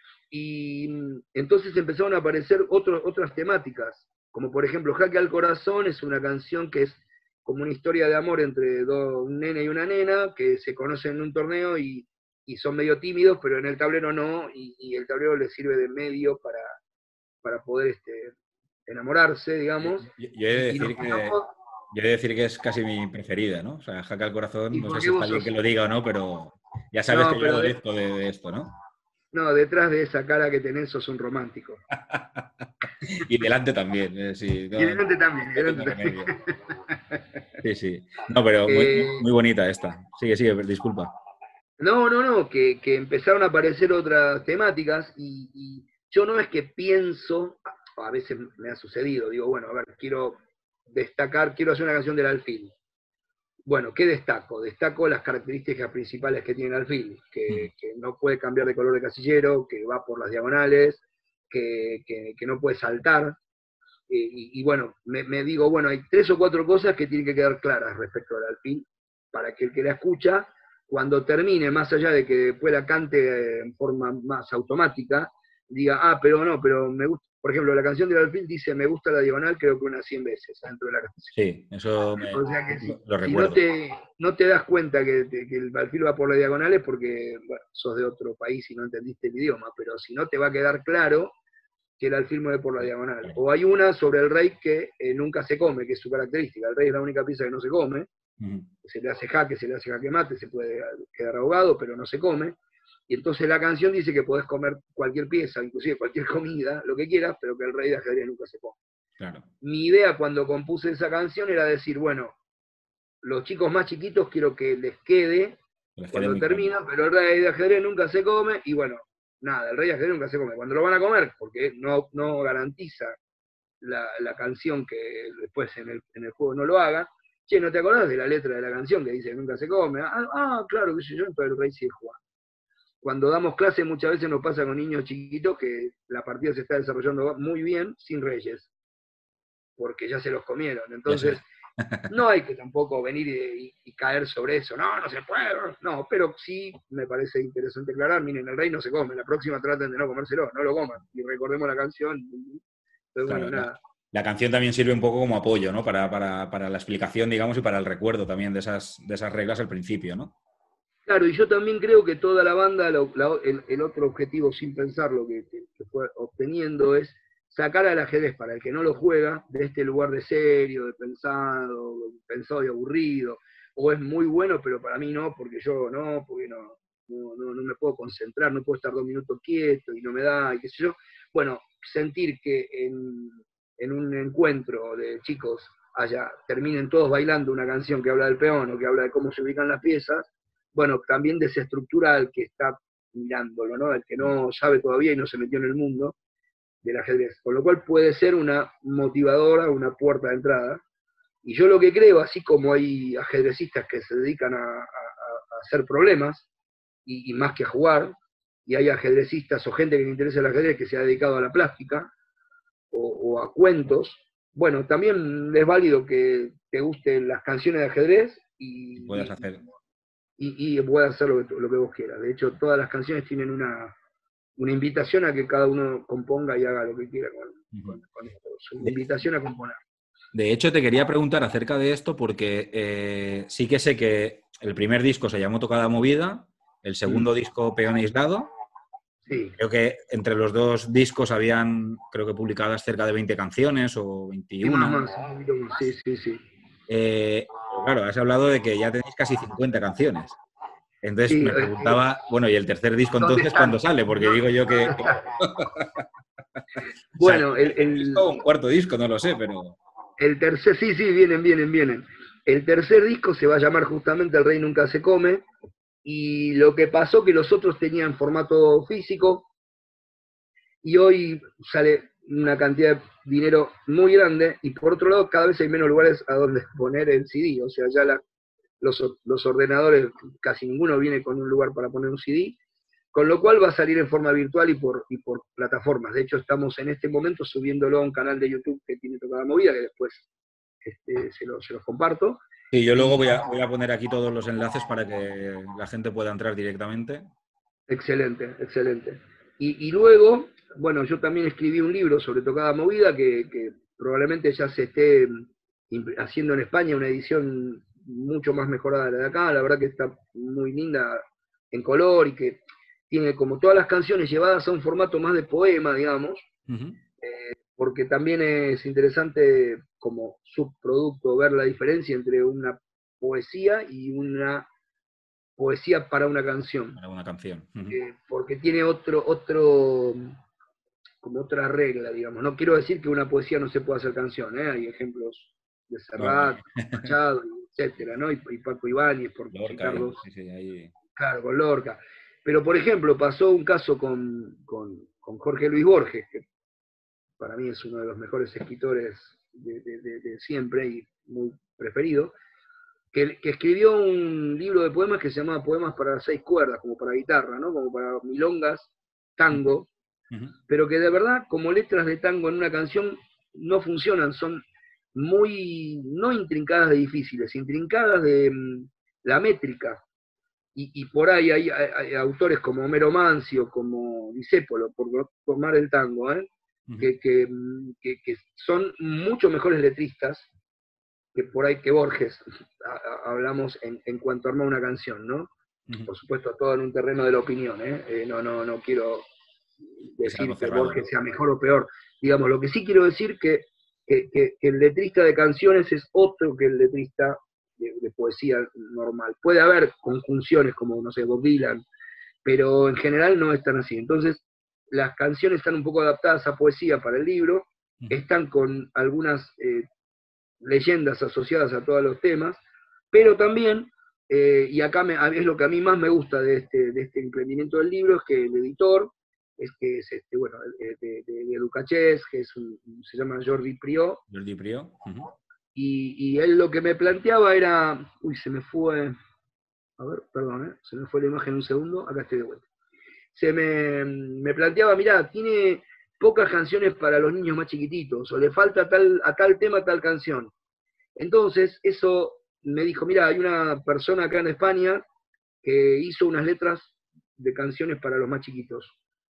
Y entonces empezaron a aparecer otro, otras temáticas, como por ejemplo Jaque al Corazón es una canción que es como una historia de amor entre dos, un nene y una nena que se conocen en un torneo y, y son medio tímidos, pero en el tablero no, y, y el tablero les sirve de medio para, para poder este, enamorarse, digamos. Yo, yo, he de Y nos decir que, juntamos, yo he de decir que es casi mi preferida, ¿no? O sea, Jaque al Corazón, y no sé porque si está vos bien sos, que lo diga o no, pero ya sabes no, que yo pero de- adolezco de, de esto, ¿no? no, detrás de esa cara que tenés sos un romántico. Y delante también, eh, sí. No, Y delante también, y no delante tengo también. remedio. Sí, sí. No, pero muy, Eh, muy bonita esta. Sigue, sigue, disculpa. No, no, no, que, que empezaron a aparecer otras temáticas y, y yo no es que pienso, a veces me ha sucedido, digo, bueno, a ver, quiero destacar, quiero hacer una canción del alfil. Bueno, ¿qué destaco? Destaco las características principales que tiene el alfil, que, que no puede cambiar de color de casillero, que va por las diagonales, que, que, que no puede saltar. Y, y bueno, me, me digo, bueno, hay tres o cuatro cosas que tienen que quedar claras respecto al alfil, para que el que la escucha, cuando termine, más allá de que después la cante en forma más automática, diga, ah, pero no, pero me gusta. Por ejemplo, la canción del alfil dice, me gusta la diagonal, creo que unas cien veces dentro de la canción. Sí, eso me, o sea que si, lo, lo si recuerdo. no te, no te das cuenta que, te, que el alfil va por las diagonales porque bueno, sos de otro país y no entendiste el idioma, pero si no te va a quedar claro que el alfil mueve por la diagonal. O hay una sobre el rey que eh, nunca se come, que es su característica. El rey es la única pieza que no se come. Uh-huh. Se le hace jaque, se le hace jaque mate, se puede quedar ahogado, pero no se come. Y entonces la canción dice que podés comer cualquier pieza, inclusive cualquier comida, lo que quieras, pero que el rey de ajedrez nunca se come. Claro. Mi idea cuando compuse esa canción era decir, bueno, los chicos más chiquitos quiero que les quede les cuando termina, claro. Pero el rey de ajedrez nunca se come, y bueno, nada, el rey de ajedrez nunca se come. Cuando lo van a comer, porque no, no garantiza la, la canción que después en el, en el juego no lo haga, che, ¿no te acordás de la letra de la canción que dice que nunca se come? Ah, ah claro, que sé yo, entonces el rey sigue jugando. Cuando damos clases muchas veces nos pasa con niños chiquitos que la partida se está desarrollando muy bien sin reyes, porque ya se los comieron. Entonces, no hay que tampoco venir y, y, y caer sobre eso. No, no se puede. No, pero sí me parece interesante aclarar, miren, el rey no se come, la próxima traten de no comérselo, no lo coman. Y recordemos la canción. Claro, bueno, la, la canción también sirve un poco como apoyo, ¿no? Para, para, para la explicación, digamos, y para el recuerdo también de esas, de esas reglas al principio, ¿no? Claro, y yo también creo que toda la banda, la, la, el, el otro objetivo sin pensarlo que, que, que fue obteniendo es sacar al ajedrez para el que no lo juega de este lugar de serio, de pensado, pensado y aburrido, o es muy bueno, pero para mí no, porque yo no, porque no, no, no, no me puedo concentrar, no puedo estar dos minutos quieto y no me da, y qué sé yo. Bueno, sentir que en, en un encuentro de chicos allá terminen todos bailando una canción que habla del peón o que habla de cómo se ubican las piezas, bueno, también desestructura al que está mirándolo, ¿no? El que no sabe todavía y no se metió en el mundo del ajedrez. Con lo cual puede ser una motivadora, una puerta de entrada. Y yo lo que creo, así como hay ajedrecistas que se dedican a, a, a hacer problemas, y, y más que a jugar, y hay ajedrecistas o gente que le interesa el ajedrez que se ha dedicado a la plástica, o, o a cuentos, bueno, también es válido que te gusten las canciones de ajedrez y... Puedes hacer... Y, y puedes hacer lo que, lo que vos quieras. De hecho, todas las canciones tienen una, una invitación a que cada uno componga y haga lo que quiera con, uh-huh. con, con esto. Es una invitación a componer. De hecho, te quería preguntar acerca de esto porque eh, sí que sé que el primer disco se llamó Tocada Movida, el segundo mm. disco Peón Aislado. Sí. Creo que entre los dos discos habían, creo que publicadas cerca de veinte canciones o veintiuna. Más, más. Sí, sí, sí. Eh, claro, has hablado de que ya tenéis casi cincuenta canciones. Entonces sí, me preguntaba, eh, bueno, ¿y el tercer disco entonces cuándo sale? Porque digo yo que... bueno, o sea, el, el... un cuarto disco, no lo sé, pero... El tercer, sí, sí, vienen, vienen, vienen. El tercer disco se va a llamar justamente El Rey Nunca Se Come, y lo que pasó que los otros tenían formato físico, y hoy sale una cantidad de dinero muy grande, y por otro lado cada vez hay menos lugares a donde poner el C D, o sea, ya la, los, los ordenadores, casi ninguno viene con un lugar para poner un C D, con lo cual va a salir en forma virtual y por, y por plataformas. De hecho, estamos en este momento subiéndolo a un canal de YouTube que tiene Tocada Movida, que después este, se, lo, se los comparto. Sí, yo luego voy a, voy a poner aquí todos los enlaces para que la gente pueda entrar directamente. Excelente, excelente. Y, y luego, bueno, yo también escribí un libro sobre Tocada Movida que, que probablemente ya se esté haciendo en España, una edición mucho más mejorada de la de acá. La verdad que está muy linda en color y que tiene como todas las canciones llevadas a un formato más de poema, digamos, uh-huh. eh, porque también es interesante como subproducto ver la diferencia entre una poesía y una poesía para una canción. Para una canción. Uh-huh. Eh, porque tiene otro, otro, como otra regla, digamos. No quiero decir que una poesía no se pueda hacer canción, ¿eh? Hay ejemplos de Serrat, no. Machado, etcétera, ¿no? Y, y Paco Ibáñez, por citarlos. Sí, sí, ahí... Claro, con Lorca. Pero, por ejemplo, pasó un caso con, con, con Jorge Luis Borges, que para mí es uno de los mejores escritores de, de, de, de siempre y muy preferido, que, que escribió un libro de poemas que se llama Poemas para seis cuerdas, como para guitarra, ¿no? Como para milongas, tango, uh-huh. Pero que de verdad, como letras de tango en una canción, no funcionan, son muy, no intrincadas de difíciles, intrincadas de um, la métrica. Y, y por ahí hay, hay, hay autores como Homero Mancio, como Discépolo, por tomar el tango, ¿eh? Uh-huh. que, que, que, que son mucho mejores letristas que por ahí que Borges, a, a, hablamos en, en cuanto a armar una canción, ¿no? Uh-huh. Por supuesto, todo en un terreno de la opinión, ¿eh? Eh, no, no, no quiero decir que Borges sea mejor o peor. Digamos, lo que sí quiero decir que, que, que, que el letrista de canciones es otro que el letrista de, de poesía normal. Puede haber conjunciones como, no sé, Bob Dylan, pero en general no están así. Entonces, las canciones están un poco adaptadas a poesía para el libro, uh-huh. Están con algunas eh, leyendas asociadas a todos los temas, pero también, eh, y acá me, es lo que a mí más me gusta de este, de este emprendimiento del libro, es que el editor, es que es este, bueno, de, de, de Ducachés, que es un, se llama Jordi Prió, Jordi Prió. Uh-huh. y, y él lo que me planteaba era, uy, se me fue, a ver, perdón, ¿eh? Se me fue la imagen un segundo, acá estoy de vuelta. Se me, me planteaba, mirá, tiene pocas canciones para los niños más chiquititos, o le falta tal, a tal tema tal canción. Entonces, eso me dijo, mira, hay una persona acá en España que hizo unas letras de canciones para los más chiquitos,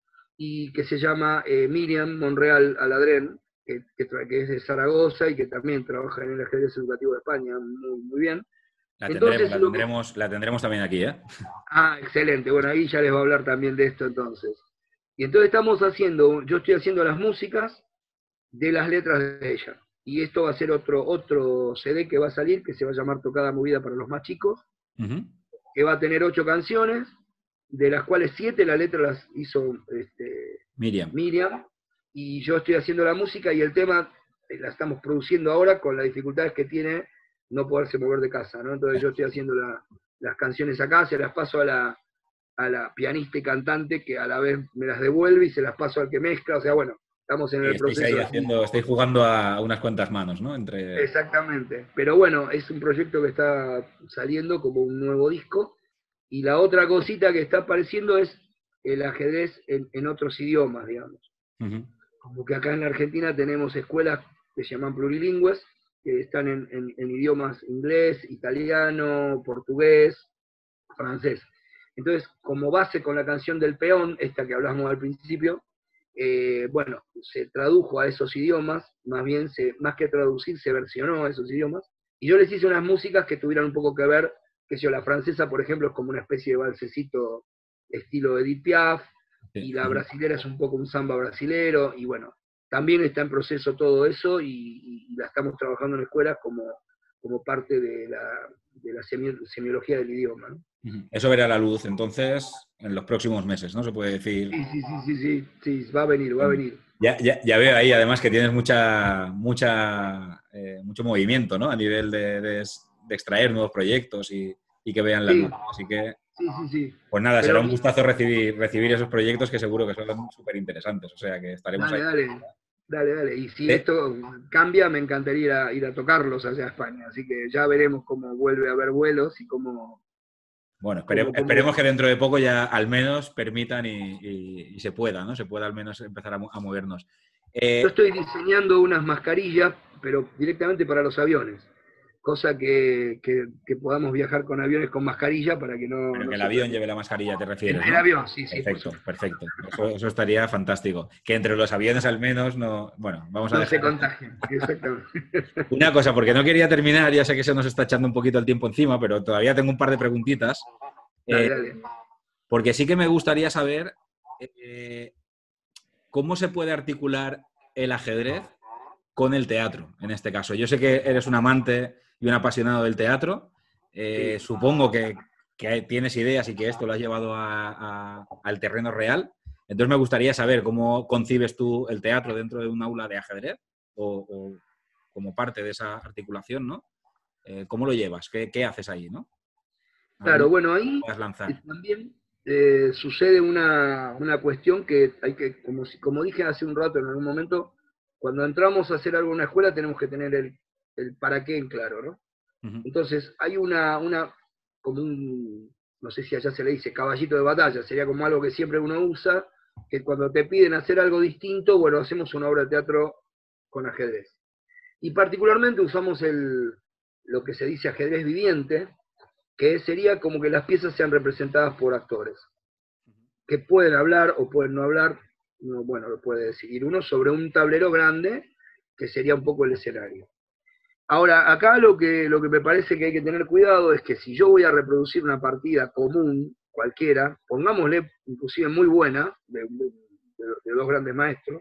y que se llama eh, Miriam Monreal Aladrén, que, que, que es de Zaragoza y que también trabaja en el ajedrez educativo de España muy, muy bien. La tendremos, entonces, la, tendremos, que... la tendremos también aquí, ¿eh? Ah, excelente. Bueno, ahí ya les va a hablar también de esto entonces. Y entonces estamos haciendo, yo estoy haciendo las músicas de las letras de ella. Y esto va a ser otro, otro C D que va a salir, que se va a llamar Tocada Movida para los más chicos, uh-huh. Que va a tener ocho canciones, de las cuales siete la letra las hizo este, Miriam. Miriam, y yo estoy haciendo la música y el tema la estamos produciendo ahora con las dificultades que tiene no poderse mover de casa, ¿no? Entonces yo estoy haciendo la, las canciones acá, se las paso a la, a la pianista y cantante que a la vez me las devuelve y se las paso al que mezcla, o sea, bueno, estamos en el proceso. Ahí haciendo, estáis jugando a unas cuantas manos, ¿no? Entre... Exactamente, pero bueno, es un proyecto que está saliendo como un nuevo disco, y la otra cosita que está apareciendo es el ajedrez en, en otros idiomas, digamos. Uh-huh. Como que acá en la Argentina tenemos escuelas que se llaman plurilingües, que están en, en, en idiomas inglés, italiano, portugués, francés. Entonces, como base con la canción del peón, esta que hablamos al principio, eh, bueno, se tradujo a esos idiomas, más bien, se, más que traducir, se versionó a esos idiomas, y yo les hice unas músicas que tuvieran un poco que ver, que yo, la francesa, por ejemplo, es como una especie de valsecito estilo Edith Piaf, sí. Y la brasilera es un poco un samba brasilero, y bueno, también está en proceso todo eso, y, y la estamos trabajando en escuelas como, como parte de la, de la semi, semiología del idioma, ¿no? Eso verá la luz, entonces, en los próximos meses, ¿no? Se puede decir. Sí, sí, sí, sí, sí, sí, va a venir, va a venir. Ya, ya, ya veo ahí, además, que tienes mucha, mucha, eh, mucho movimiento, ¿no? A nivel de, de, de extraer nuevos proyectos y, y que vean la luz. Sí. Así que, sí, sí, sí. Pues nada, Pero, será un gustazo recibir, recibir esos proyectos que seguro que son súper interesantes. O sea, que estaremos dale, ahí. Dale, dale, dale. Y si ¿Eh? esto cambia, me encantaría ir a, ir a tocarlos allá a España. Así que ya veremos cómo vuelve a haber vuelos y cómo... Bueno, espere, esperemos que dentro de poco ya al menos permitan y, y, y se pueda, ¿no? Se pueda al menos empezar a, a movernos. Eh, Yo estoy diseñando unas mascarillas, pero directamente para los aviones. Cosa que, que, que podamos viajar con aviones con mascarilla para que no... Pero no que el avión pueda... lleve la mascarilla, ¿te refieres? El, ¿no? avión, sí, sí. Perfecto, perfecto. Eso, eso estaría fantástico. Que entre los aviones al menos no... Bueno, vamos a no dejar... se contagien, exactamente. Una cosa, porque no quería terminar, ya sé que se nos está echando un poquito el tiempo encima, pero todavía tengo un par de preguntitas. Dale, eh, dale. Porque sí que me gustaría saber eh, cómo se puede articular el ajedrez con el teatro, en este caso. Yo sé que eres un amante y un apasionado del teatro. Eh, sí. Supongo que, que tienes ideas y que esto lo has llevado a, a, al terreno real. Entonces me gustaría saber cómo concibes tú el teatro dentro de un aula de ajedrez o, o como parte de esa articulación, ¿no? Eh, ¿Cómo lo llevas? ¿Qué, qué haces ahí, no? Claro, bueno, ahí también eh, sucede una, una cuestión que hay que, como, como dije hace un rato en algún momento, cuando entramos a hacer algo en una escuela tenemos que tener el, el para qué en claro, ¿no? Uh-huh. Entonces hay una, una, como un, no sé si allá se le dice caballito de batalla, sería como algo que siempre uno usa, que cuando te piden hacer algo distinto, bueno, hacemos una obra de teatro con ajedrez. Y particularmente usamos el, lo que se dice ajedrez viviente, que sería como que las piezas sean representadas por actores, que pueden hablar o pueden no hablar, uno, bueno, lo puede decidir uno, sobre un tablero grande, que sería un poco el escenario. Ahora, acá lo que, lo que me parece que hay que tener cuidado es que si yo voy a reproducir una partida común, cualquiera, pongámosle inclusive muy buena, de, de, de dos grandes maestros,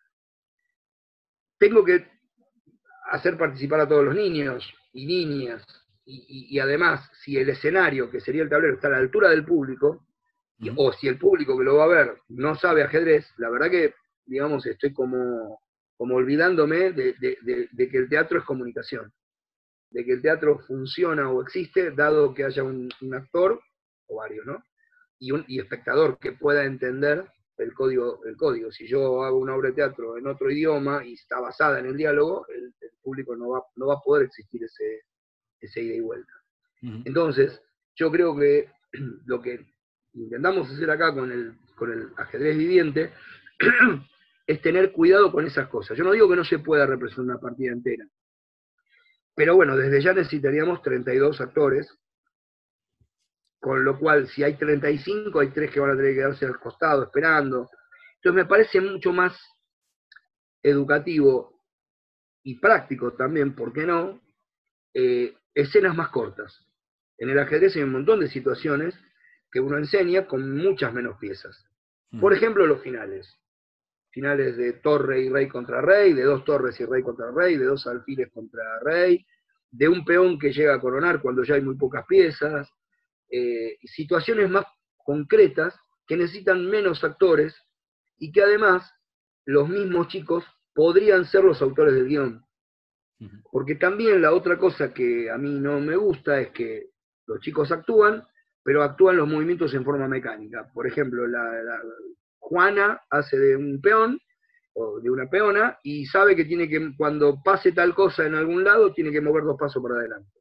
tengo que hacer participar a todos los niños y niñas, y, y, y además, si el escenario, que sería el tablero, está a la altura del público, y, o si el público que lo va a ver no sabe ajedrez, la verdad que, digamos, estoy como... como olvidándome de, de, de, de que el teatro es comunicación, de que el teatro funciona o existe, dado que haya un, un actor, o varios, ¿no? Y un y espectador que pueda entender el código, el código. Si yo hago una obra de teatro en otro idioma y está basada en el diálogo, el, el público no va, no va a poder existir ese, ese ida y vuelta. Uh-huh. Entonces, yo creo que lo que intentamos hacer acá con el, con el ajedrez viviente es tener cuidado con esas cosas. Yo no digo que no se pueda representar una partida entera, pero bueno, desde ya necesitaríamos treinta y dos actores, con lo cual, si hay treinta y cinco, hay tres que van a tener que quedarse al costado esperando. Entonces me parece mucho más educativo y práctico también, ¿por qué no?, eh, escenas más cortas. En el ajedrez hay un montón de situaciones que uno enseña con muchas menos piezas. Por ejemplo, los finales. Finales de torre y rey contra rey, de dos torres y rey contra rey, de dos alfiles contra rey, de un peón que llega a coronar cuando ya hay muy pocas piezas, eh, situaciones más concretas que necesitan menos actores y que además los mismos chicos podrían ser los autores del guión. Porque también la otra cosa que a mí no me gusta es que los chicos actúan, pero actúan los movimientos en forma mecánica. Por ejemplo, la... la Juana hace de un peón, o de una peona, y sabe que tiene que, cuando pase tal cosa en algún lado, tiene que mover dos pasos para adelante.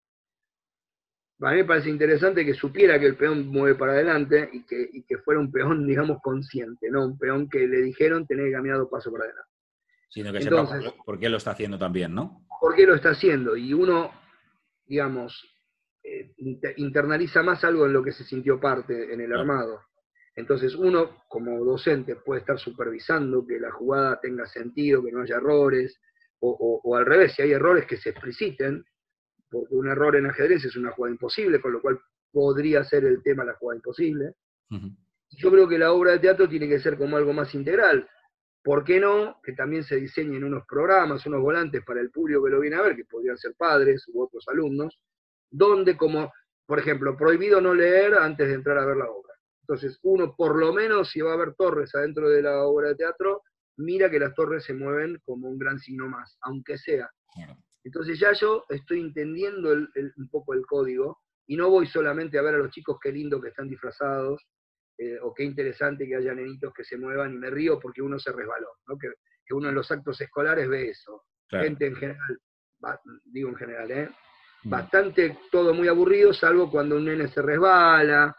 A mí me parece interesante que supiera que el peón mueve para adelante, y que, y que fuera un peón, digamos, consciente, no un peón que le dijeron tener que caminar dos pasos para adelante. Sino que Entonces, sepa por qué lo está haciendo también, ¿no? ¿Por qué lo está haciendo? Y uno, digamos, eh, internaliza más algo en lo que se sintió parte en el claro. armado. Entonces uno, como docente, puede estar supervisando que la jugada tenga sentido, que no haya errores, o, o, o al revés, si hay errores que se expliciten, porque un error en ajedrez es una jugada imposible, con lo cual podría ser el tema la jugada imposible. Uh-huh. Yo creo que la obra de teatro tiene que ser como algo más integral. ¿Por qué no? Que también se diseñen unos programas, unos volantes para el público que lo viene a ver, que podrían ser padres u otros alumnos, donde como, por ejemplo, prohibido no leer antes de entrar a ver la obra. Entonces, uno, por lo menos, si va a haber torres adentro de la obra de teatro, mira que las torres se mueven como un gran signo más, aunque sea. Entonces ya yo estoy entendiendo el, el, un poco el código, y no voy solamente a ver a los chicos qué lindo que están disfrazados, eh, o qué interesante que haya nenitos que se muevan, y me río porque uno se resbaló, ¿no? que, que uno en los actos escolares ve eso. Claro. Gente en general, va, digo en general, ¿eh? Mm. Bastante todo muy aburrido, salvo cuando un nene se resbala,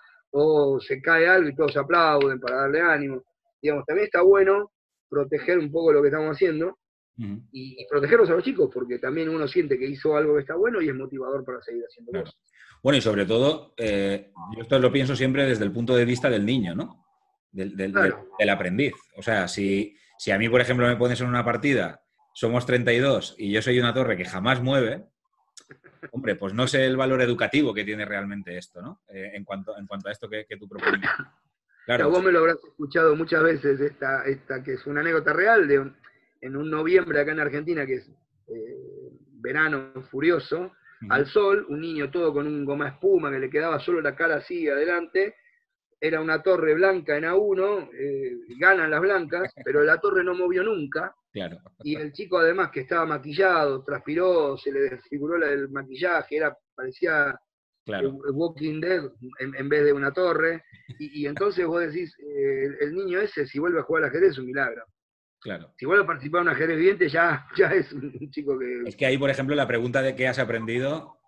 o se cae algo y todos aplauden para darle ánimo. Digamos, también está bueno proteger un poco lo que estamos haciendo, uh-huh. y, y protegerlos a los chicos, porque también uno siente que hizo algo que está bueno y es motivador para seguir haciendo claro. cosas. Bueno, y sobre todo, eh, yo esto lo pienso siempre desde el punto de vista del niño, ¿no? Del, del, claro. del, del aprendiz. O sea, si, si a mí, por ejemplo, me pones en una partida, somos treinta y dos y yo soy una torre que jamás mueve, hombre, pues no sé el valor educativo que tiene realmente esto, ¿no? Eh, en, cuanto, en cuanto a esto que, que tú propones. Claro. Pero vos me lo habrás escuchado muchas veces, esta, esta que es una anécdota real, de un, en un noviembre acá en Argentina, que es eh, verano furioso, uh-huh. al sol, un niño todo con un goma espuma que le quedaba solo la cara así adelante, era una torre blanca en A uno, eh, ganan las blancas, pero la torre no movió nunca. Claro. Y el chico además que estaba maquillado, transpiró, se le desfiguró el maquillaje, era, parecía claro. Walking Dead en, en vez de una torre, y, y entonces vos decís, eh, el, el niño ese si vuelve a jugar al ajedrez es un milagro. Claro. Si vuelve a participar en un ajedrez viviente, ya, ya es un chico que... Es que ahí, por ejemplo, la pregunta de qué has aprendido,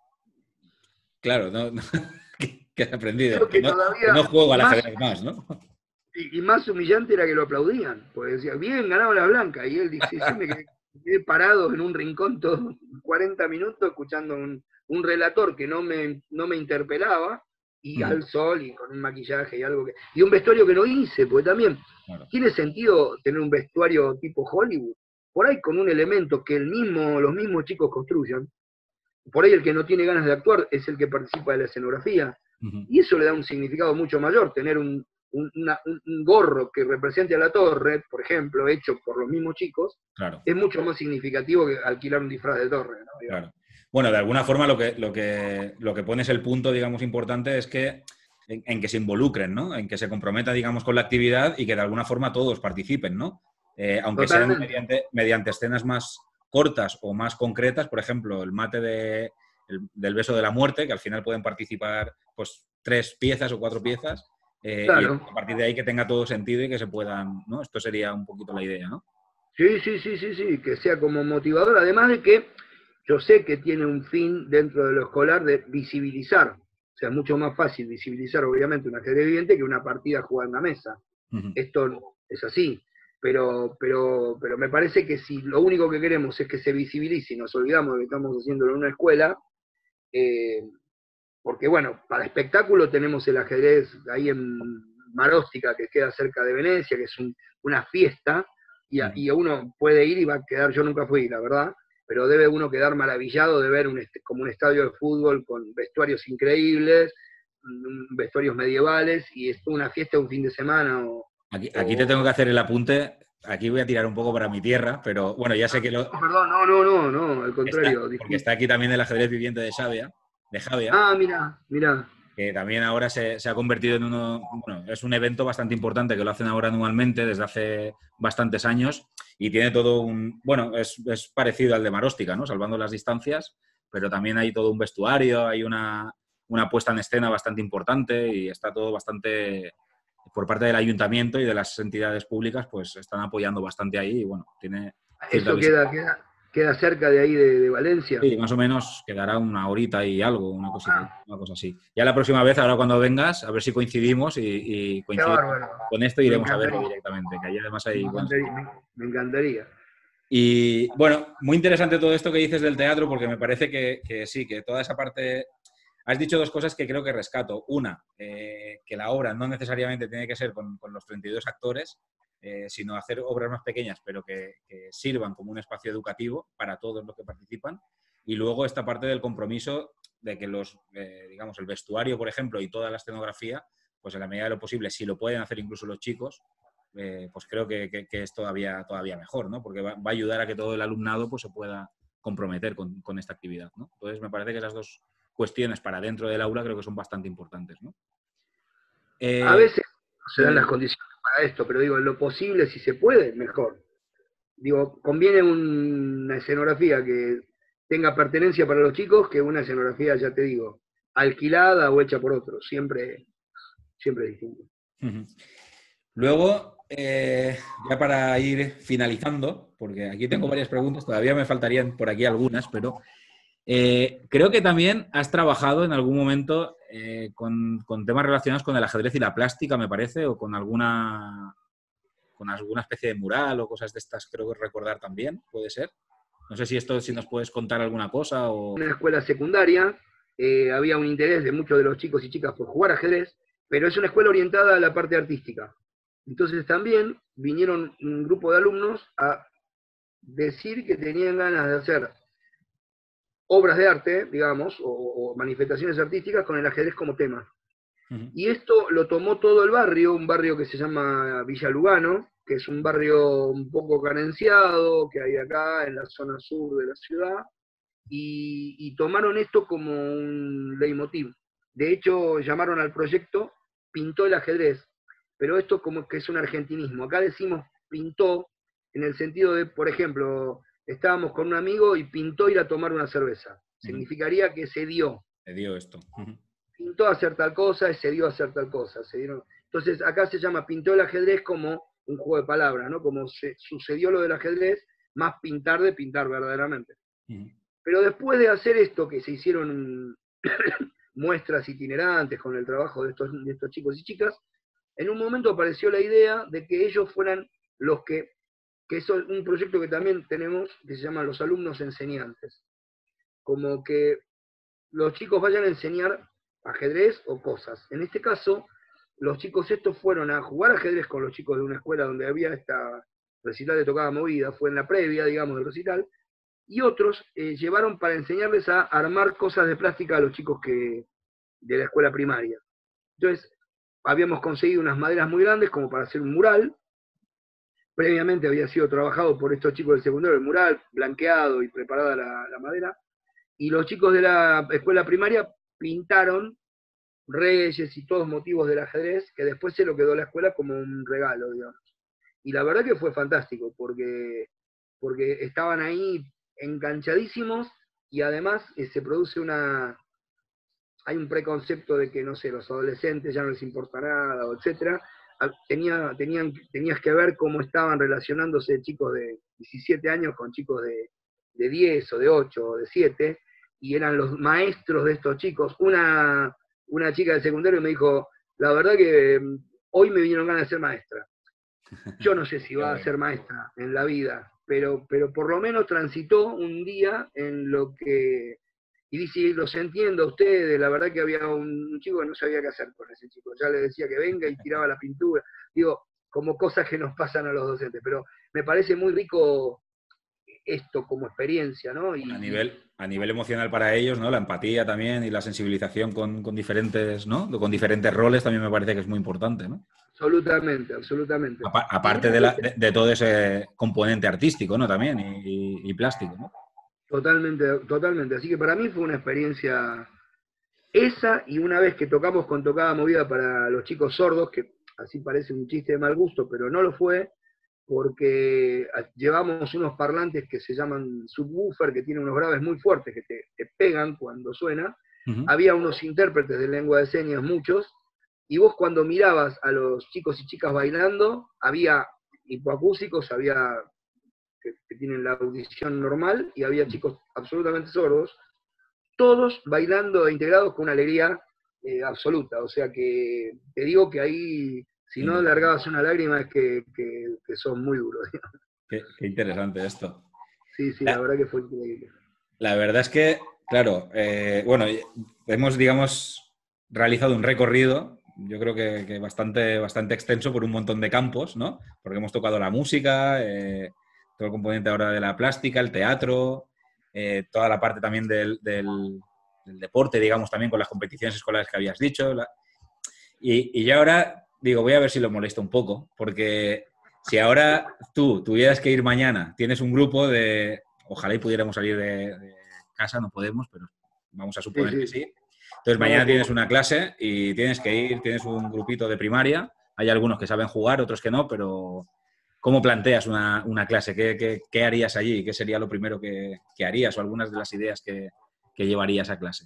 claro, no, no ¿qué has aprendido? Creo Que que no, todavía que no juego al más, ajedrez más, ¿no? y, y más humillante era que lo aplaudían, porque decía, bien, ganaba la blanca, y él dice, yo me quedé, me quedé parado en un rincón todo cuarenta minutos escuchando un, un relator que no me, no me interpelaba, y mm. al sol, y con un maquillaje y algo que... Y un vestuario que no hice, porque también claro. Tiene sentido tener un vestuario tipo Hollywood, por ahí con un elemento que el mismo, los mismos chicos construyan. Por ahí el que no tiene ganas de actuar es el que participa de la escenografía. Uh-huh. Y eso le da un significado mucho mayor, tener un, un, una, un gorro que represente a la torre, por ejemplo, hecho por los mismos chicos, claro. Es mucho más significativo que alquilar un disfraz de torre, ¿no? Claro. Bueno, de alguna forma lo que, lo que, lo que pones el punto, digamos, importante es que en, en que se involucren, ¿no? En que se comprometan, digamos, con la actividad y que de alguna forma todos participen, ¿no? Eh, aunque Totalmente. sean mediante, mediante escenas más cortas o más concretas, por ejemplo, el mate de, el, del beso de la muerte, que al final pueden participar pues tres piezas o cuatro piezas, eh, claro. Y a partir de ahí que tenga todo sentido y que se puedan, ¿no? Esto sería un poquito la idea, ¿no? Sí, sí, sí, sí, sí, que sea como motivador, además de que yo sé que tiene un fin dentro de lo escolar de visibilizar. O sea, es mucho más fácil visibilizar, obviamente, un ajedrez viviente que una partida jugada en la mesa. Uh-huh. Esto es así. Pero, pero, pero me parece que si lo único que queremos es que se visibilice y nos olvidamos de que estamos haciéndolo en una escuela, eh, porque bueno, para espectáculo tenemos el ajedrez ahí en Maróstica, que queda cerca de Venecia, que es un, una fiesta, y, a, y uno puede ir y va a quedar, yo nunca fui, la verdad, pero debe uno quedar maravillado de ver un, como un estadio de fútbol con vestuarios increíbles, vestuarios medievales, y es una fiesta un fin de semana. O, aquí, aquí o... te tengo que hacer el apunte, aquí voy a tirar un poco para mi tierra, pero bueno, ya sé que lo... Perdón, no, no, no, no, al contrario. Está, porque está aquí también el ajedrez viviente de Xavia, de Javia. Ah, mira, mira. Que también ahora se, se ha convertido en uno, bueno, es un evento bastante importante que lo hacen ahora anualmente desde hace bastantes años y tiene todo un, bueno, es, es parecido al de Maróstica, ¿no? Salvando las distancias, pero también hay todo un vestuario, hay una, una puesta en escena bastante importante y está todo bastante, por parte del ayuntamiento y de las entidades públicas, pues están apoyando bastante ahí y bueno, tiene... Eso queda, queda, queda cerca de ahí de, de Valencia. Sí, más o menos quedará una horita y algo, una cosita, ah. una cosa así. Ya la próxima vez, ahora cuando vengas, a ver si coincidimos y, y coincidimos bueno. con esto y iremos a verlo directamente, que ahí además hay... Me encantaría. Bueno, me encantaría. Y bueno, muy interesante todo esto que dices del teatro, porque me parece que, que sí, que toda esa parte... Has dicho dos cosas que creo que rescato. Una, eh, que la obra no necesariamente tiene que ser con, con los treinta y dos actores, eh, sino hacer obras más pequeñas, pero que, que sirvan como un espacio educativo para todos los que participan. Y luego esta parte del compromiso de que los, eh, digamos, el vestuario, por ejemplo, y toda la escenografía, pues en la medida de lo posible, si lo pueden hacer incluso los chicos, eh, pues creo que, que, que es todavía, todavía mejor, ¿no? Porque va, va a ayudar a que todo el alumnado pues, se pueda comprometer con, con esta actividad, ¿no? Entonces me parece que esas dos cuestiones para dentro del aula creo que son bastante importantes, ¿no? Eh, a veces no se dan las condiciones para esto, pero digo, en lo posible, si se puede, mejor. Digo, conviene un, una escenografía que tenga pertenencia para los chicos que una escenografía, ya te digo, alquilada o hecha por otros. Siempre, siempre distinto. Uh-huh. Luego, eh, ya para ir finalizando, porque aquí tengo varias preguntas, todavía me faltarían por aquí algunas, pero... Eh, creo que también has trabajado en algún momento eh, con, con temas relacionados con el ajedrez y la plástica, me parece, o con alguna, con alguna especie de mural o cosas de estas, creo que recordar también, puede ser. No sé si esto, si nos puedes contar alguna cosa o... En la escuela secundaria eh, había un interés de muchos de los chicos y chicas por jugar ajedrez, pero es una escuela orientada a la parte artística. Entonces también vinieron un grupo de alumnos a decir que tenían ganas de hacer obras de arte, digamos, o, o manifestaciones artísticas con el ajedrez como tema. Uh-huh. Y esto lo tomó todo el barrio, un barrio que se llama Villa Lugano, que es un barrio un poco carenciado, que hay acá en la zona sur de la ciudad, y, y tomaron esto como un leitmotiv. De hecho, llamaron al proyecto Pintó el ajedrez, pero esto como que es un argentinismo. Acá decimos pintó en el sentido de, por ejemplo... Estábamos con un amigo y pintó ir a tomar una cerveza. Significaría que se dio. Se dio esto. Uh-huh. Pintó a hacer tal cosa y se dio a hacer tal cosa. Se dieron... Entonces acá se llama pintó el ajedrez como un juego de palabras, ¿no? Como se, sucedió lo del ajedrez, más pintar de pintar verdaderamente. Uh-huh. Pero después de hacer esto, que se hicieron muestras itinerantes con el trabajo de estos, de estos chicos y chicas, en un momento apareció la idea de que ellos fueran los que, que es un proyecto que también tenemos, que se llama los alumnos enseñantes. Como que los chicos vayan a enseñar ajedrez o cosas. En este caso, los chicos estos fueron a jugar ajedrez con los chicos de una escuela donde había esta recital de tocada movida, fue en la previa, digamos, del recital, y otros eh, llevaron para enseñarles a armar cosas de plástica a los chicos que, de la escuela primaria. Entonces, habíamos conseguido unas maderas muy grandes como para hacer un mural. Previamente había sido trabajado por estos chicos del secundario el mural, blanqueado y preparada la, la madera, y los chicos de la escuela primaria pintaron reyes y todos motivos del ajedrez, que después se lo quedó a la escuela como un regalo, digamos. Y la verdad que fue fantástico, porque, porque estaban ahí enganchadísimos, y además eh, se produce una... hay un preconcepto de que, no sé, los adolescentes ya no les importa nada, etcétera. Tenía, tenían, tenías que ver cómo estaban relacionándose chicos de diecisiete años con chicos de, de diez o de ocho o de siete, y eran los maestros de estos chicos. Una, una chica del secundario me dijo, la verdad que hoy me vinieron ganas de ser maestra. Yo no sé si va a ser maestra en la vida, pero, pero por lo menos transitó un día en lo que... Y dice, los entiendo a ustedes, la verdad que había un chico que no sabía qué hacer con ese chico. Ya le decía que venga y tiraba la pintura. Digo, como cosas que nos pasan a los docentes. Pero me parece muy rico esto como experiencia, ¿no? Y, a nivel, a nivel emocional para ellos, ¿no? La empatía también y la sensibilización con, con diferentes, ¿no? Con diferentes roles también me parece que es muy importante, ¿no? Absolutamente, absolutamente. A, aparte de, la, de, de todo ese componente artístico, ¿no? También, y, y, y plástico, ¿no? Totalmente, totalmente. Así que para mí fue una experiencia esa, y una vez que tocamos con tocada movida para los chicos sordos, que así parece un chiste de mal gusto, pero no lo fue, porque llevamos unos parlantes que se llaman subwoofer, que tienen unos graves muy fuertes que te, te pegan cuando suena. Uh-huh. Había unos intérpretes de lengua de señas, muchos, y vos cuando mirabas a los chicos y chicas bailando, había hipoacúsicos, había... Que, que tienen la audición normal, y había chicos absolutamente sordos, todos bailando e integrados con una alegría eh, absoluta. O sea que te digo que ahí, si no largabas una lágrima, es que, que, que son muy duros. Qué, qué interesante esto. Sí, sí, la, la verdad que fue increíble. La verdad es que, claro, eh, bueno, hemos, digamos, realizado un recorrido, yo creo que, que bastante, bastante extenso por un montón de campos, ¿no? Porque hemos tocado la música, eh, todo el componente ahora de la plástica, el teatro, eh, toda la parte también del, del, del deporte, digamos, también con las competiciones escolares que habías dicho. La... Y, y yo ahora digo, voy a ver si lo molesto un poco, porque si ahora tú tuvieras que ir mañana, tienes un grupo de... Ojalá y pudiéramos salir de, de casa, no podemos, pero vamos a suponer sí, sí. que sí. Entonces mañana tienes una clase y tienes que ir, tienes un grupito de primaria, hay algunos que saben jugar, otros que no, pero... ¿Cómo planteas una, una clase? ¿Qué, qué, ¿Qué harías allí? ¿Qué sería lo primero que, que harías? O algunas de las ideas que, que llevarías a clase.